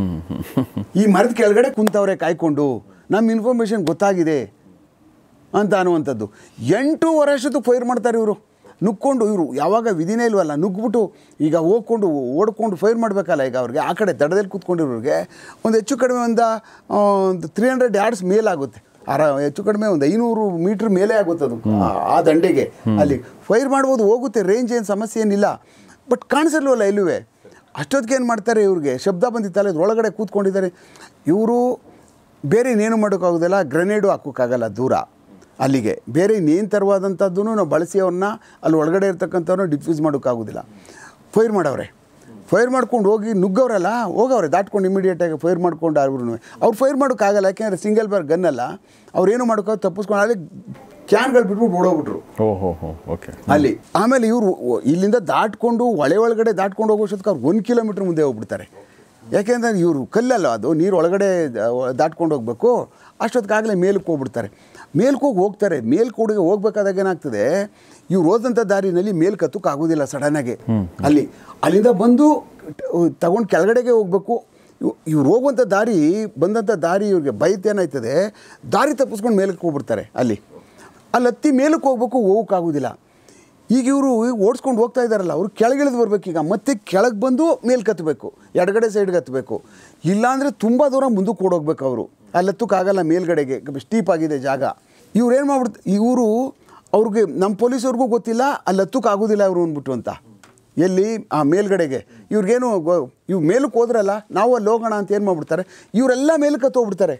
ಈ ಮರದ ಕೆಳಗಡೆ ಕುಂತವ್ರೆ ಕಾಯ್ಕೊಂಡು, ನಮ್ಮ ಇನ್ಫಾರ್ಮೇಷನ್ ಗೊತ್ತಾಗಿದೆ ಅಂತ ಅನ್ನುವಂಥದ್ದು. ಎಂಟೂವರೆ ಅಷ್ಟೊತ್ತಿಗೆ ಫೈರ್ ಮಾಡ್ತಾರೆ ಇವರು. ನುಗ್ಕೊಂಡು ಇವರು ಯಾವಾಗ ವಿಧಿನೇ ಇಲ್ವಲ್ಲ, ನುಗ್ಗಿಬಿಟ್ಟು ಈಗ ಹೋಗ್ಕೊಂಡು ಓಡ್ಕೊಂಡು ಫೈರ್ ಮಾಡಬೇಕಲ್ಲ. ಈಗ ಅವ್ರಿಗೆ ಆ ಕಡೆ ದಡದಲ್ಲಿ ಕೂತ್ಕೊಂಡಿರೋರಿಗೆ ಒಂದು ಹೆಚ್ಚು ಕಡಿಮೆ ಒಂದು ಒಂದು ತ್ರೀ ಹಂಡ್ರೆಡ್ ಯಾರ್ಡ್ಸ್ ಮೇಲಾಗುತ್ತೆ. ಅರ ಹೆಚ್ಚು ಕಡಿಮೆ ಒಂದು ಐನೂರು ಮೀಟ್ರ್ ಮೇಲೆ ಆಗುತ್ತೆ ಅದು ಆ ದಂಡೆಗೆ. ಅಲ್ಲಿ ಫೈರ್ ಮಾಡ್ಬೋದು, ಹೋಗುತ್ತೆ, ರೇಂಜ್ ಏನು ಸಮಸ್ಯೆ ಏನಿಲ್ಲ. ಬಟ್ ಕಾಣಿಸಿಲ್ವಲ್ಲ ಎಲ್ಲೂ. ಅಷ್ಟೊತ್ತಿಗೆ ಏನು ಮಾಡ್ತಾರೆ, ಇವ್ರಿಗೆ ಶಬ್ದ ಬಂದಿತ್ತಲ್ಲ, ಇದು ಒಳಗಡೆ ಕೂತ್ಕೊಂಡಿದ್ದಾರೆ ಇವರು. ಬೇರೆ ಇನ್ನೇನು ಮಾಡೋಕ್ಕಾಗೋದಿಲ್ಲ, ಗ್ರೆನೇಡು ಹಾಕೋಕ್ಕಾಗಲ್ಲ ದೂರ ಅಲ್ಲಿಗೆ. ಬೇರೆ ಇನ್ನೇನು ತರವಾದಂಥದ್ದು ನಾವು ಬಳಸಿ ಅವ್ರನ್ನ ಅಲ್ಲಿ ಒಳಗಡೆ ಇರ್ತಕ್ಕಂಥವ್ರನ್ನ ಡಿಫ್ಯೂಸ್ ಮಾಡೋಕ್ಕಾಗೋದಿಲ್ಲ. ಫೈರ್ ಮಾಡವ್ರೆ, ಫೈರ್ ಮಾಡ್ಕೊಂಡು ಹೋಗಿ ನುಗ್ಗವ್ರಲ್ಲ, ಹೋಗವ್ರೆ ದಾಟ್ಕೊಂಡು ಇಮಿಡಿಯೇಟಾಗಿ ಫೈರ್ ಮಾಡ್ಕೊಂಡು ಅವ್ರು ಅವ್ರು ಫೈರ್ ಮಾಡೋಕ್ಕಾಗಲ್ಲ. ಯಾಕೆಂದರೆ ಸಿಂಗಲ್ ಬಾರ್ ಗನ್ನಲ್ಲ, ಅವ್ರೇನು ಮಾಡೋಕ್ಕಾಗ ತಪ್ಪಿಸ್ಕೊಂಡು ಅಲ್ಲಿ ಕ್ಯಾನ್ಗಳು ಬಿಟ್ಬಿಟ್ಟು ಓಡೋಗ್ಬಿಟ್ರು. ಓಹೋ ಓಕೆ ಅಲ್ಲಿ. ಆಮೇಲೆ ಇವರು ಇಲ್ಲಿಂದ ದಾಟ್ಕೊಂಡು ಒಳೆ ಒಳಗಡೆ ದಾಟ್ಕೊಂಡು ಹೋಗೋಷ್ಟೊತ್ತಿಗೆ ಅವ್ರು ಒಂದು ಕಿಲೋಮೀಟ್ರ್ ಮುಂದೆ ಹೋಗ್ಬಿಡ್ತಾರೆ. ಯಾಕೆಂದರೆ ಇವರು ಕಲ್ಲಲ್ಲ ಅದು, ನೀರು ಒಳಗಡೆ ದಾಟ್ಕೊಂಡು ಹೋಗ್ಬೇಕು. ಅಷ್ಟೊತ್ತಿಗಾಗಲೇ ಮೇಲಕ್ಕೆ ಹೋಗ್ಬಿಡ್ತಾರೆ. ಮೇಲ್ಕೆ ಹೋಗಿ ಹೋಗ್ತಾರೆ. ಮೇಲ್ಕೋಡಿಗೆ ಹೋಗ್ಬೇಕಾದಾಗ ಏನಾಗ್ತದೆ, ಇವ್ರು ಹೋದಂಥ ದಾರಿನಲ್ಲಿ ಮೇಲ್ಕೆ ಹತ್ತಕ್ಕಾಗೋದಿಲ್ಲ ಸಡನ್ನಾಗಿ. ಅಲ್ಲಿ ಅಲ್ಲಿಂದ ಬಂದು ತಗೊಂಡು ಕೆಳಗಡೆಗೆ ಹೋಗಬೇಕು. ಇವ್ರು ಹೋಗುವಂಥ ದಾರಿ, ಬಂದಂಥ ದಾರಿ ಇವ್ರಿಗೆ ಬೈತೇನಾಯ್ತದೆ, ದಾರಿ ತಪ್ಪಿಸ್ಕೊಂಡು ಮೇಲಕ್ಕೆ ಹೋಗ್ಬಿಡ್ತಾರೆ. ಅಲ್ಲಿ ಅಲ್ಲಿ ಹತ್ತಿ ಮೇಲಕ್ಕೆ ಹೋಗ್ಬೇಕು, ಹೋಗೋಕ್ಕಾಗೋದಿಲ್ಲ. ಈಗ ಇವರು ಓಡಿಸ್ಕೊಂಡು ಹೋಗ್ತಾ ಇದ್ದಾರಲ್ಲ, ಅವರು ಕೆಳಗಿಳಿದು ಬರ್ಬೇಕು. ಈಗ ಮತ್ತೆ ಕೆಳಗೆ ಬಂದು ಮೇಲ್ಕೆ ಹತ್ತಬೇಕು, ಎಡಗಡೆ ಸೈಡ್ಗೆ ಹತ್ತಬೇಕು. ಇಲ್ಲಾಂದರೆ ತುಂಬ ದೂರ ಮುಂದಕ್ಕೆ ಓಡೋಗ್ಬೇಕು ಅವರು. ಅಲ್ಲಿ ಹತ್ತಕ್ಕಾಗಲ್ಲ, ಮೇಲ್ಗಡೆಗೆ ಸ್ಟೀಪ್ ಆಗಿದೆ ಜಾಗ. ಇವ್ರು ಏನು ಮಾಡ್ಬಿಡ್ತು, ಇವರು ಅವ್ರಿಗೆ ನಮ್ಮ ಪೊಲೀಸವ್ರಿಗೂ ಗೊತ್ತಿಲ್ಲ ಅಲ್ಲಿ ಹತ್ತಕ್ಕಾಗೋದಿಲ್ಲ ಅವರು ಅಂದ್ಬಿಟ್ಟು ಅಂತ. ಎಲ್ಲಿ ಆ ಮೇಲ್ಗಡೆಗೆ ಇವ್ರಿಗೇನು ಇವ್ರು ಮೇಲಕ್ಕೆ ಹೋದ್ರಲ್ಲ, ನಾವು ಅಲ್ಲಿ ಹೋಗೋಣ ಅಂತ ಏನು ಮಾಡ್ಬಿಡ್ತಾರೆ, ಇವರೆಲ್ಲ ಮೇಲಕ್ಕೆ ಹತ್ತೋಗ್ಬಿಡ್ತಾರೆ.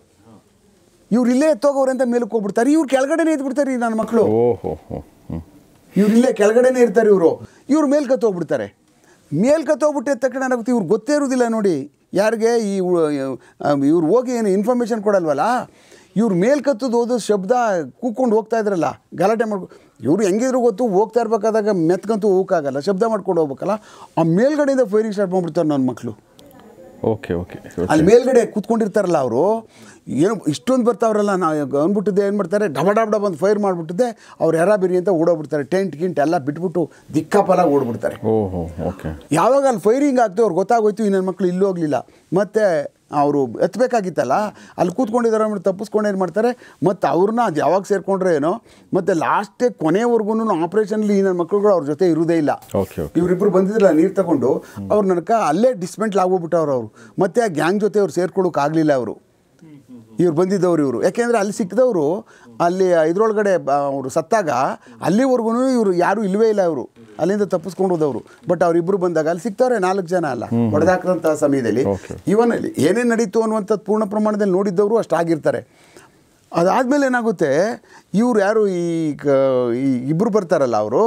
ಇವ್ರು ಇಲ್ಲೇ ಎತ್ತೋಗೋರು ಅಂತ ಮೇಲಕ್ಕೆ ಹೋಗ್ಬಿಡ್ತಾರೆ. ಇವ್ರು ಕೆಳಗಡೆನೇ ಇದ್ಬಿಡ್ತಾರೆ ಈ ನನ್ನ ಮಕ್ಕಳು. ಇವ್ರು ಇಲ್ಲೇ ಕೆಳಗಡೆನೇ ಇರ್ತಾರೆ ಇವರು. ಇವ್ರು ಮೇಲ್ಕತ್ತೋಗ್ಬಿಡ್ತಾರೆ. ಮೇಲ್ಕತ್ತೋಗ್ಬಿಟ್ಟಿದ ತಕ್ಷಣ ಏನಾಗುತ್ತೆ, ಇವ್ರು ಗೊತ್ತೇ ಇರೋದಿಲ್ಲ ನೋಡಿ ಯಾರಿಗೆ. ಈ ಇವ್ರು ಹೋಗಿ ಏನು ಇನ್ಫಾರ್ಮೇಷನ್ ಕೊಡಲ್ವಲ್ಲ, ಇವ್ರು ಮೇಲ್ಕತ್ತದು ಹೋದ ಶಬ್ದ ಕೂತ್ಕೊಂಡು ಹೋಗ್ತಾ ಇದ್ರಲ್ಲ, ಗಲಾಟೆ ಮಾಡ್ಕೊ. ಇವರು ಹೆಂಗಿದ್ರು ಗೊತ್ತು, ಹೋಗ್ತಾ ಇರ್ಬೇಕಾದಾಗ ಮೆತ್ಕಂತೂ ಹೋಗೋಕ್ಕಾಗಲ್ಲ, ಶಬ್ದ ಮಾಡ್ಕೊಂಡು ಹೋಗ್ಬೇಕಲ್ಲ. ಆ ಮೇಲ್ಗಡೆಯಿಂದ ಫೈರಿಂಗ್ ಸ್ಟಾರ್ಟ್ ಮಾಡ್ಬಿಡ್ತಾರೆ ನನ್ನ ಮಕ್ಕಳು. ಓಕೆ ಓಕೆ ಅಲ್ಲಿ ಮೇಲ್ಗಡೆ ಕೂತ್ಕೊಂಡಿರ್ತಾರಲ್ಲ ಅವರು, ಏನು ಇಷ್ಟೊಂದು ಬರ್ತಾವ್ರಲ್ಲ, ನಾವು ಅಂದ್ಬಿಟ್ಟಿದ್ದೆ ಏನು ಮಾಡ್ತಾರೆ, ಡಬ ಡಬ ಡಬ ಅಂತ ಫೈರ್ ಮಾಡಿಬಿಟ್ಟಿದ್ದೆ. ಅವ್ರು ಎರ ಬಿರಿ ಅಂತ ಓಡೋಗ್ಬಿಡ್ತಾರೆ. ಟೆಂಟ್ ಗಿಂಟ್ ಎಲ್ಲ ಬಿಟ್ಬಿಟ್ಟು ದಿಕ್ಕಾಪಲ ಓಡ್ಬಿಡ್ತಾರೆ. ಓಹೋ ಓಕೆ. ಯಾವಾಗ ಅಲ್ಲಿ ಫೈರಿಂಗ್ ಆಗ್ತದೆ ಅವ್ರು ಗೊತ್ತಾಗೋಯ್ತು, ಈ ನನ್ನ ಮಕ್ಕಳು ಇಲ್ಲೂ ಹೋಗಲಿಲ್ಲ. ಮತ್ತು ಅವರು ಎತ್ತಬೇಕಾಗಿತ್ತಲ್ಲ, ಅಲ್ಲಿ ಕೂತ್ಕೊಂಡಿದ್ದಾರೆ ಅಂದ್ಬಿಟ್ಟು ತಪ್ಪಿಸ್ಕೊಂಡು ಏನು ಮಾಡ್ತಾರೆ, ಮತ್ತು ಅವ್ರನ್ನ ಅದು ಯಾವಾಗ ಸೇರಿಕೊಂಡ್ರೆ ಏನೋ, ಮತ್ತು ಲಾಸ್ಟೇ ಕೊನೆವರೆಗೂ ಆಪ್ರೇಷನ್ಲಿ ಈ ನನ್ನ ಮಕ್ಕಳುಗಳು ಅವ್ರ ಜೊತೆ ಇರೋದೇ ಇಲ್ಲ. ಓಕೆ ಇವರಿಬ್ಬರು ಬಂದಿದ್ರಲ್ಲ ನೀರು ತಗೊಂಡು ಅವ್ರು ನನಕ ಅಲ್ಲೇ ಡಿಸ್ಮೆಂಟ್ಲ್ ಆಗೋಗ್ಬಿಟ್ಟವ್ರು ಅವರು. ಮತ್ತು ಆ ಗ್ಯಾಂಗ್ ಜೊತೆ ಅವ್ರು ಸೇರ್ಕೊಳ್ಳೋಕ್ಕಾಗಲಿಲ್ಲ ಅವರು, ಇವ್ರು ಬಂದಿದ್ದವ್ರು ಇವರು. ಯಾಕೆಂದರೆ ಅಲ್ಲಿ ಸಿಕ್ಕಿದವರು ಅಲ್ಲಿ ಇದ್ರೊಳಗಡೆ ಅವರು ಸತ್ತಾಗ ಅಲ್ಲಿವರೆಗೂ ಇವರು ಯಾರೂ ಇಲ್ಲವೇ ಇಲ್ಲ, ಅವರು ಅಲ್ಲಿಂದ ತಪ್ಪಿಸ್ಕೊಂಡು ಹೋದವರು. ಬಟ್ ಅವರಿಬ್ಬರು ಬಂದಾಗ ಅಲ್ಲಿ ಸಿಗ್ತವ್ರೆ ನಾಲ್ಕು ಜನ ಅಲ್ಲ ಹೊಡೆದಾಕಿದಂಥ ಸಮಯದಲ್ಲಿ. ಇವನ್ ಅಲ್ಲಿ ಏನೇನು ನಡೀತು ಅನ್ನುವಂಥದ್ದು ಪೂರ್ಣ ಪ್ರಮಾಣದಲ್ಲಿ ನೋಡಿದ್ದವರು ಅಷ್ಟಾಗಿರ್ತಾರೆ. ಅದಾದಮೇಲೆ ಏನಾಗುತ್ತೆ, ಇವ್ರು ಯಾರು ಈ ಈ ಇಬ್ಬರು ಬರ್ತಾರಲ್ಲ ಅವರು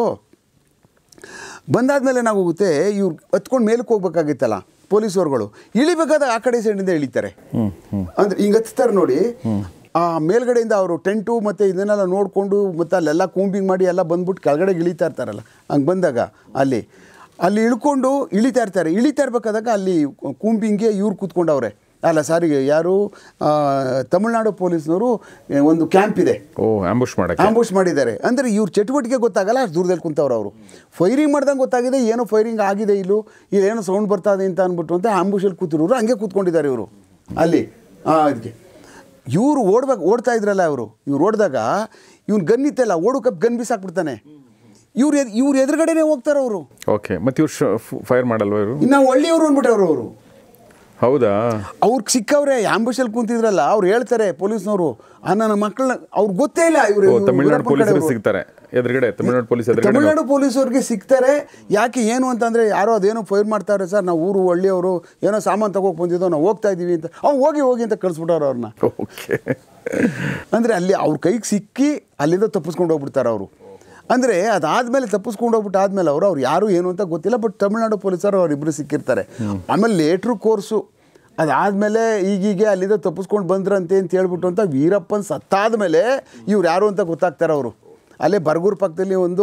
ಬಂದಾದ್ಮೇಲೆ ಏನಾಗೋಗುತ್ತೆ, ಇವ್ರು ಹತ್ಕೊಂಡು ಮೇಲಕ್ಕೆ ಹೋಗ್ಬೇಕಾಗಿತ್ತಲ್ಲ ಪೊಲೀಸವ್ರುಗಳು, ಇಳಿಬೇಕಾದಾಗ ಆ ಕಡೆ ಸೈಡಿಂದ ಇಳಿತಾರೆ. ಅಂದರೆ ಹಿಂಗೆ ಹತ್ತಾರೆ ನೋಡಿ, ಆ ಮೇಲ್ಗಡೆಯಿಂದ ಅವರು ಟೆಂಟು ಮತ್ತು ಇದನ್ನೆಲ್ಲ ನೋಡಿಕೊಂಡು ಮತ್ತು ಅಲ್ಲೆಲ್ಲ ಕೂಂಬಿಂಗ್ ಮಾಡಿ ಎಲ್ಲ ಬಂದ್ಬಿಟ್ಟು ಕೆಳಗಡೆ ಇಳಿತಾ ಇರ್ತಾರಲ್ಲ, ಹಂಗೆ ಬಂದಾಗ ಅಲ್ಲಿ ಅಲ್ಲಿ ಇಳ್ಕೊಂಡು ಇಳಿತಾ ಇರ್ತಾರೆ. ಇಳಿತಾ ಇರ್ಬೇಕಾದಾಗ ಅಲ್ಲಿ ಕೂಂಬಿಂಗ್ಗೆ ಇವ್ರು ಕೂತ್ಕೊಂಡವ್ರೆ, ಅಲ್ಲ ಸಾರಿ ಯಾರು ತಮಿಳ್ನಾಡು ಪೊಲೀಸ್ನವರು ಒಂದು ಕ್ಯಾಂಪ್ ಇದೆ, ಓ ಆಂಬುಷ್ ಮಾಡಕ್ಕೆ ಆಂಬುಷ್ ಮಾಡಿದ್ದಾರೆ. ಅಂದರೆ ಇವ್ರ ಚಟುವಟಿಕೆ ಗೊತ್ತಾಗಲ್ಲ, ಅಷ್ಟು ದೂರದಲ್ಲಿ ಕುಂತವ್ರು ಅವರು. ಫೈರಿಂಗ್ ಮಾಡ್ದಂಗೆ ಗೊತ್ತಾಗಿದೆ, ಏನೋ ಫೈರಿಂಗ್ ಆಗಿದೆ ಇಲ್ಲೂ, ಇಲ್ಲೇನೋ ಸೌಂಡ್ ಬರ್ತಾ ಇದೆ ಅಂತ ಅಂದ್ಬಿಟ್ಟು ಅಂತ ಆಂಬುಷಲ್ಲಿ ಕೂತಿರೋರು ಹಂಗೆ ಕೂತ್ಕೊಂಡಿದ್ದಾರೆ ಇವರು ಅಲ್ಲಿ. ಅದಕ್ಕೆ ಇವರು ಓಡ್ಬೇಕು ಓಡ್ತಾ ಇದ್ರಲ್ಲ ಅವರು, ಇವ್ರು ಓಡಿದಾಗ ಇವ್ನು ಗನ್ ಇತ್ತಲ್ಲ, ಓಡು ಕಪ್ ಗನ್ ಬಿಸಾಕ್ಬಿಡ್ತಾನೆ. ಇವ್ರು ಇವ್ರು ಎದುರುಗಡೆನೇ ಹೋಗ್ತಾರೆ ಅವರು. ಓಕೆ, ಮತ್ತು ಇವ್ರು ಫೈರ್ ಮಾಡಲ್ವ ಇವರು? ಇನ್ನು ಒಳ್ಳೆಯವರು ಅಂದ್ಬಿಟ್ಟವ್ರು ಅವರು. ಹೌದಾ? ಅವ್ರಿಗೆ ಸಿಕ್ಕವ್ರೆ ಆಂಬುಷಲ್ಲಿ ಕೂತಿದ್ರಲ್ಲ, ಅವ್ರು ಹೇಳ್ತಾರೆ ಪೊಲೀಸ್ನವರು, ಆ ನನ್ನ ಮಕ್ಕಳನ್ನ ಅವ್ರಿಗೆ ಗೊತ್ತೇ ಇಲ್ಲ. ಇವರು ತಮಿಳ್ನಾಡು ಪೊಲೀಸರು ಸಿಗ್ತಾರೆ ಎದುರುಗಡೆ, ತಮಿಳ್ನಾಡು ಪೊಲೀಸ್ ತಮಿಳ್ನಾಡು ಪೊಲೀಸವ್ರಿಗೆ ಸಿಗ್ತಾರೆ. ಯಾಕೆ ಏನು ಅಂತಂದರೆ, ಯಾರೋ ಅದೇನೋ ಫೈರ್ ಮಾಡ್ತಾವ್ರೆ ಸರ್, ನಾವು ಊರು ಹಳ್ಳಿಯವರು ಏನೋ ಸಾಮಾನು ತಗೋಕೆ ಬಂದಿದ್ದೋ, ನಾವು ಹೋಗ್ತಾ ಇದ್ದೀವಿ ಅಂತ, ಅವ್ನು ಹೋಗಿ ಹೋಗಿ ಅಂತ ಕಳಿಸ್ಬಿಟ್ಟವ್ರು ಅವ್ರನ್ನ. ಓಕೆ, ಅಂದರೆ ಅಲ್ಲಿ ಅವ್ರ ಕೈಗೆ ಸಿಕ್ಕಿ ಅಲ್ಲಿಂದ ತಪ್ಪಿಸ್ಕೊಂಡು ಹೋಗ್ಬಿಡ್ತಾರೆ ಅವರು. ಅಂದರೆ ಅದಾದಮೇಲೆ ತಪ್ಪಿಸ್ಕೊಂಡು ಹೋಗ್ಬಿಟ್ಟು ಆದಮೇಲೆ ಅವರು ಅವ್ರು ಯಾರು ಏನು ಅಂತ ಗೊತ್ತಿಲ್ಲ, ಬಟ್ ತಮಿಳ್ನಾಡು ಪೊಲೀಸರು ಅವರಿಬ್ಬರು ಸಿಕ್ಕಿರ್ತಾರೆ. ಆಮೇಲೆ ಲೇಟ್ರು ಕೋರ್ಸು ಅದಾದಮೇಲೆ ಈಗೀಗೆ ಅಲ್ಲಿಂದ ತಪ್ಪಿಸ್ಕೊಂಡು ಬಂದ್ರಂತೆ ಅಂತ ಹೇಳ್ಬಿಟ್ಟು ಅಂತ ವೀರಪ್ಪನ್ ಸತ್ತಾದ ಮೇಲೆ ಇವ್ರು ಯಾರು ಅಂತ ಗೊತ್ತಾಗ್ತಾರೆ ಅವರು. ಅಲ್ಲೇ ಬರಗೂರು ಪಕ್ಕದಲ್ಲಿ ಒಂದು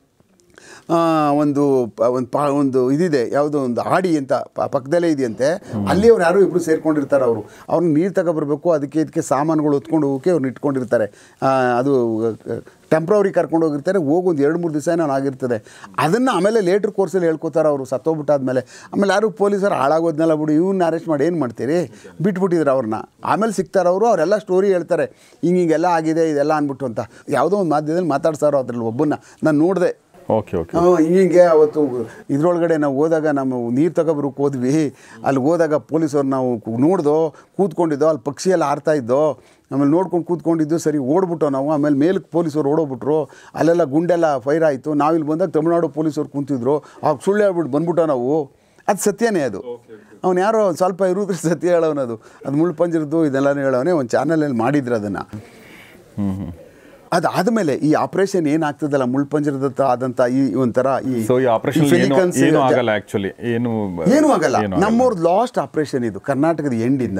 ಒಂದು ಒಂದು ಪಾ ಒಂದು ಇದಿದೆ, ಯಾವುದೋ ಒಂದು ಆಡಿ ಅಂತ ಪಕ್ಕದಲ್ಲೇ ಇದೆಯಂತೆ, ಅಲ್ಲಿ ಅವ್ರು ಯಾರು ಇಬ್ಬರು ಸೇರ್ಕೊಂಡಿರ್ತಾರೆ. ಅವರು ಅವ್ರನ್ನ ನೀರು ತಗೊಬರ್ಬೇಕು, ಅದಕ್ಕೆ ಇದಕ್ಕೆ ಸಾಮಾನುಗಳು ಹೊತ್ಕೊಂಡು ಹೋಗೋಕೆ ಅವ್ರನ್ನ ಇಟ್ಕೊಂಡಿರ್ತಾರೆ. ಅದು ಟೆಂಪ್ರವರಿ ಕರ್ಕೊಂಡು ಹೋಗಿರ್ತಾರೆ, ಹೋಗಿ ಒಂದು ಎರಡು ಮೂರು ದಿವಸ ಏನೋ ಆಗಿರ್ತದೆ. ಅದನ್ನು ಆಮೇಲೆ ಲೇಟ್ರ್ ಕೋರ್ಸಲ್ಲಿ ಹೇಳ್ಕೊತಾರೆ ಅವರು ಸತ್ತೋಗ್ಬಿಟ್ಟಾದ್ಮೇಲೆ. ಆಮೇಲೆ ಯಾರು ಪೊಲೀಸರು ಹಾಳಾಗೋದ್ನೆಲ್ಲ ಬಿಡು, ಇವ್ನ ಅರೆಸ್ಟ್ ಮಾಡಿ ಏನು ಮಾಡ್ತೀರಿ, ಬಿಟ್ಬಿಟ್ಟಿದ್ರು ಅವ್ರನ್ನ. ಆಮೇಲೆ ಸಿಗ್ತಾರೆ ಅವರು, ಅವರೆಲ್ಲ ಸ್ಟೋರಿ ಹೇಳ್ತಾರೆ, ಹಿಂಗೆ ಹಿಂಗೆಲ್ಲ ಆಗಿದೆ ಇದೆಲ್ಲ ಅಂದ್ಬಿಟ್ಟು ಅಂತ. ಯಾವುದೋ ಒಂದು ಮಾಧ್ಯಮದಲ್ಲಿ ಮಾತಾಡ್ಸಾರೋ ಅದ್ರಲ್ಲಿ ಒಬ್ಬನ್ನ ನಾನು ನೋಡಿದೆ. ಓಕೆ ಓಕೆ ಹಿಂಗೆ ಅವತ್ತು ಇದ್ರೊಳಗಡೆ ನಾವು ಹೋದಾಗ ನಾವು ನೀರು ತಗೊಬರೋಕೆ ಹೋದ್ವಿ, ಅಲ್ಲಿ ಹೋದಾಗ ಪೊಲೀಸವ್ರು ನಾವು ನೋಡ್ದೋ ಕೂತ್ಕೊಂಡಿದ್ದೋ, ಅಲ್ಲಿ ಪಕ್ಷಿ ಎಲ್ಲ ಆಡ್ತಾ ಇದ್ದೋ, ಆಮೇಲೆ ನೋಡ್ಕೊಂಡು ಕೂತ್ಕೊಂಡಿದ್ದು, ಸರಿ ಓಡ್ಬಿಟ್ಟೋ ನಾವು. ಆಮೇಲೆ ಮೇಲಕ್ಕೆ ಪೊಲೀಸವ್ರು ಓಡೋಗ್ಬಿಟ್ರು, ಅಲ್ಲೆಲ್ಲ ಗುಂಡೆಲ್ಲ ಫೈರ್ ಆಯಿತು. ನಾವಿಲ್ಲಿ ಬಂದಾಗ ತಮಿಳ್ನಾಡು ಪೊಲೀಸವ್ರು ಕೂತಿದ್ರು, ಆಗ ಸುಳ್ಳು ಹೇಳ್ಬಿಟ್ಟು ಬಂದ್ಬಿಟ್ಟೋ ನಾವು. ಅದು ಸತ್ಯನೇ ಅದು. ಅವ್ನು ಯಾರೋ ಸ್ವಲ್ಪ ಇರೋದ್ರ ಸತ್ಯ ಹೇಳೋನದು, ಅದು ಮುಳ್ಳು ಪಂಜರದ್ದು ಇದೆಲ್ಲನೂ ಹೇಳೋನೆ. ಒಂದು ಚಾನಲಲ್ಲಿ ಮಾಡಿದ್ರು ಅದನ್ನು. ಹ್ಞೂ ಹ್ಞೂ ಅದಾದಮೇಲೆ ಈ ಆಪರೇಷನ್ ಏನಾಗ್ತದಲ್ಲ ಮುಳ್ಪಂಜರದ ಆದಂಥ ಈ ಒಂಥರ ಈ ಏನು ಆಗಲ್ಲ, ಆ್ಯಕ್ಚುಲಿ ಏನು ಏನೂ ಆಗಲ್ಲ. ನಮ್ಮವ್ರದ್ದು ಲಾಸ್ಟ್ ಆಪರೇಷನ್ ಇದು ಕರ್ನಾಟಕದ ಎಂಡಿಂದ.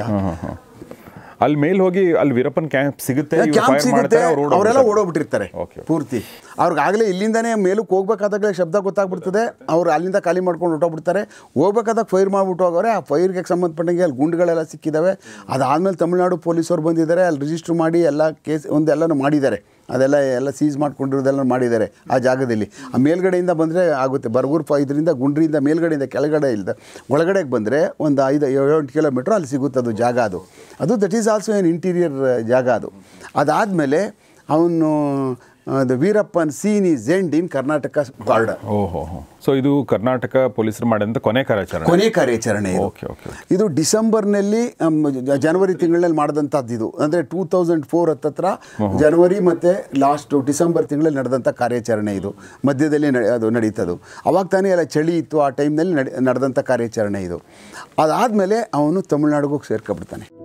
ಅಲ್ಲಿ ಮೇಲೆ ಹೋಗಿ ಅಲ್ಲಿ ವೀರಪ್ಪನ್ ಕ್ಯಾಂಪ್ ಸಿಗುತ್ತೆ, ಕ್ಯಾಂಪ್ ಸಿಗುತ್ತೆ, ಅವರೆಲ್ಲ ಓಡೋಗ್ಬಿಟ್ಟಿರ್ತಾರೆ ಪೂರ್ತಿ. ಅವ್ರಿಗಾಗಲೇ ಇಲ್ಲಿಂದನೇ ಮೇಲಕ್ಕೆ ಹೋಗ್ಬೇಕಾದಾಗಲೇ ಶಬ್ದ ಗೊತ್ತಾಗ್ಬಿಡ್ತದೆ, ಅವ್ರು ಅಲ್ಲಿಂದ ಖಾಲಿ ಮಾಡ್ಕೊಂಡು ಹೊಟ್ಟೋಗ್ಬಿಡ್ತಾರೆ. ಹೋಗ್ಬೇಕಾದಾಗ ಫೈರ್ ಮಾಡಿಬಿಟ್ಟು ಹೋಗೋರೆ. ಆ ಫೈರ್ಗೆ ಸಂಬಂಧಪಟ್ಟಂಗೆ ಅಲ್ಲಿ ಗುಂಡುಗಳೆಲ್ಲ ಸಿಕ್ಕಿದ್ದಾವೆ. ಅದಾದಮೇಲೆ ತಮಿಳ್ನಾಡು ಪೊಲೀಸವ್ರು ಬಂದಿದ್ದಾರೆ, ಅಲ್ಲಿ ರಿಜಿಸ್ಟ್ರ್ ಮಾಡಿ ಎಲ್ಲ ಕೇಸ್ ಒಂದೆಲ್ಲನೂ ಮಾಡಿದ್ದಾರೆ. ಅದೆಲ್ಲ ಎಲ್ಲ ಸೀಸ್ ಮಾಡ್ಕೊಂಡಿರೋದೆಲ್ಲ ಮಾಡಿದ್ದಾರೆ ಆ ಜಾಗದಲ್ಲಿ. ಆ ಮೇಲ್ಗಡೆಯಿಂದ ಬಂದರೆ ಆಗುತ್ತೆ, ಬರಗೂರು ಪ ಇದರಿಂದ ಗುಂಡ್ರಿಯಿಂದ ಮೇಲ್ಗಡೆಯಿಂದ ಕೆಳಗಡೆ ಇಲ್ಲದ ಒಳಗಡೆಗೆ ಬಂದರೆ ಒಂದು ಐದು ಏಳು ಎಂಟು ಕಿಲೋಮೀಟ್ರ್ ಅಲ್ಲಿ ಸಿಗುತ್ತೆ ಅದು ಜಾಗ. ಅದು ಅದು ದಟ್ ಈಸ್ ಆಲ್ಸೋ ಏನು ಇಂಟೀರಿಯರ್ ಜಾಗ ಅದು. ಅದಾದಮೇಲೆ ಅವನು the Veerappan scene is end in Karnataka border. ಓಹೋ, ಸೊ ಇದು ಕರ್ನಾಟಕ ಪೊಲೀಸರು ಮಾಡಿದಂಥ ಕೊನೆ ಕಾರ್ಯಾಚರಣೆ ಕೊನೆ ಕಾರ್ಯಾಚರಣೆ ಓಕೆ ಓಕೆ ಇದು ಡಿಸೆಂಬರ್ನಲ್ಲಿ ಜನವರಿ ತಿಂಗಳಲ್ಲಿ ಮಾಡಿದಂಥದ್ದು. ಇದು ಅಂದರೆ ಟೂ ತೌಸಂಡ್ ಫೋರ್ ಹತ್ತತ್ರ ಜನವರಿ ಮತ್ತು ಲಾಸ್ಟು ಡಿಸೆಂಬರ್ ತಿಂಗಳಲ್ಲಿ ನಡೆದಂಥ ಕಾರ್ಯಾಚರಣೆ. ಇದು ಮಧ್ಯದಲ್ಲಿ ಅದು ನಡೀತದು. ಅವಾಗ ತಾನೇ ಎಲ್ಲ ಚಳಿ ಇತ್ತು, ಆ ಟೈಮ್ನಲ್ಲಿ ನಡೆ ನಡೆದಂಥ ಕಾರ್ಯಾಚರಣೆ ಇದು. ಅದಾದಮೇಲೆ ಅವನು ತಮಿಳ್ನಾಡಿಗೆ ಹೋಗಿ ಸೇರ್ಕೊಬಿಡ್ತಾನೆ.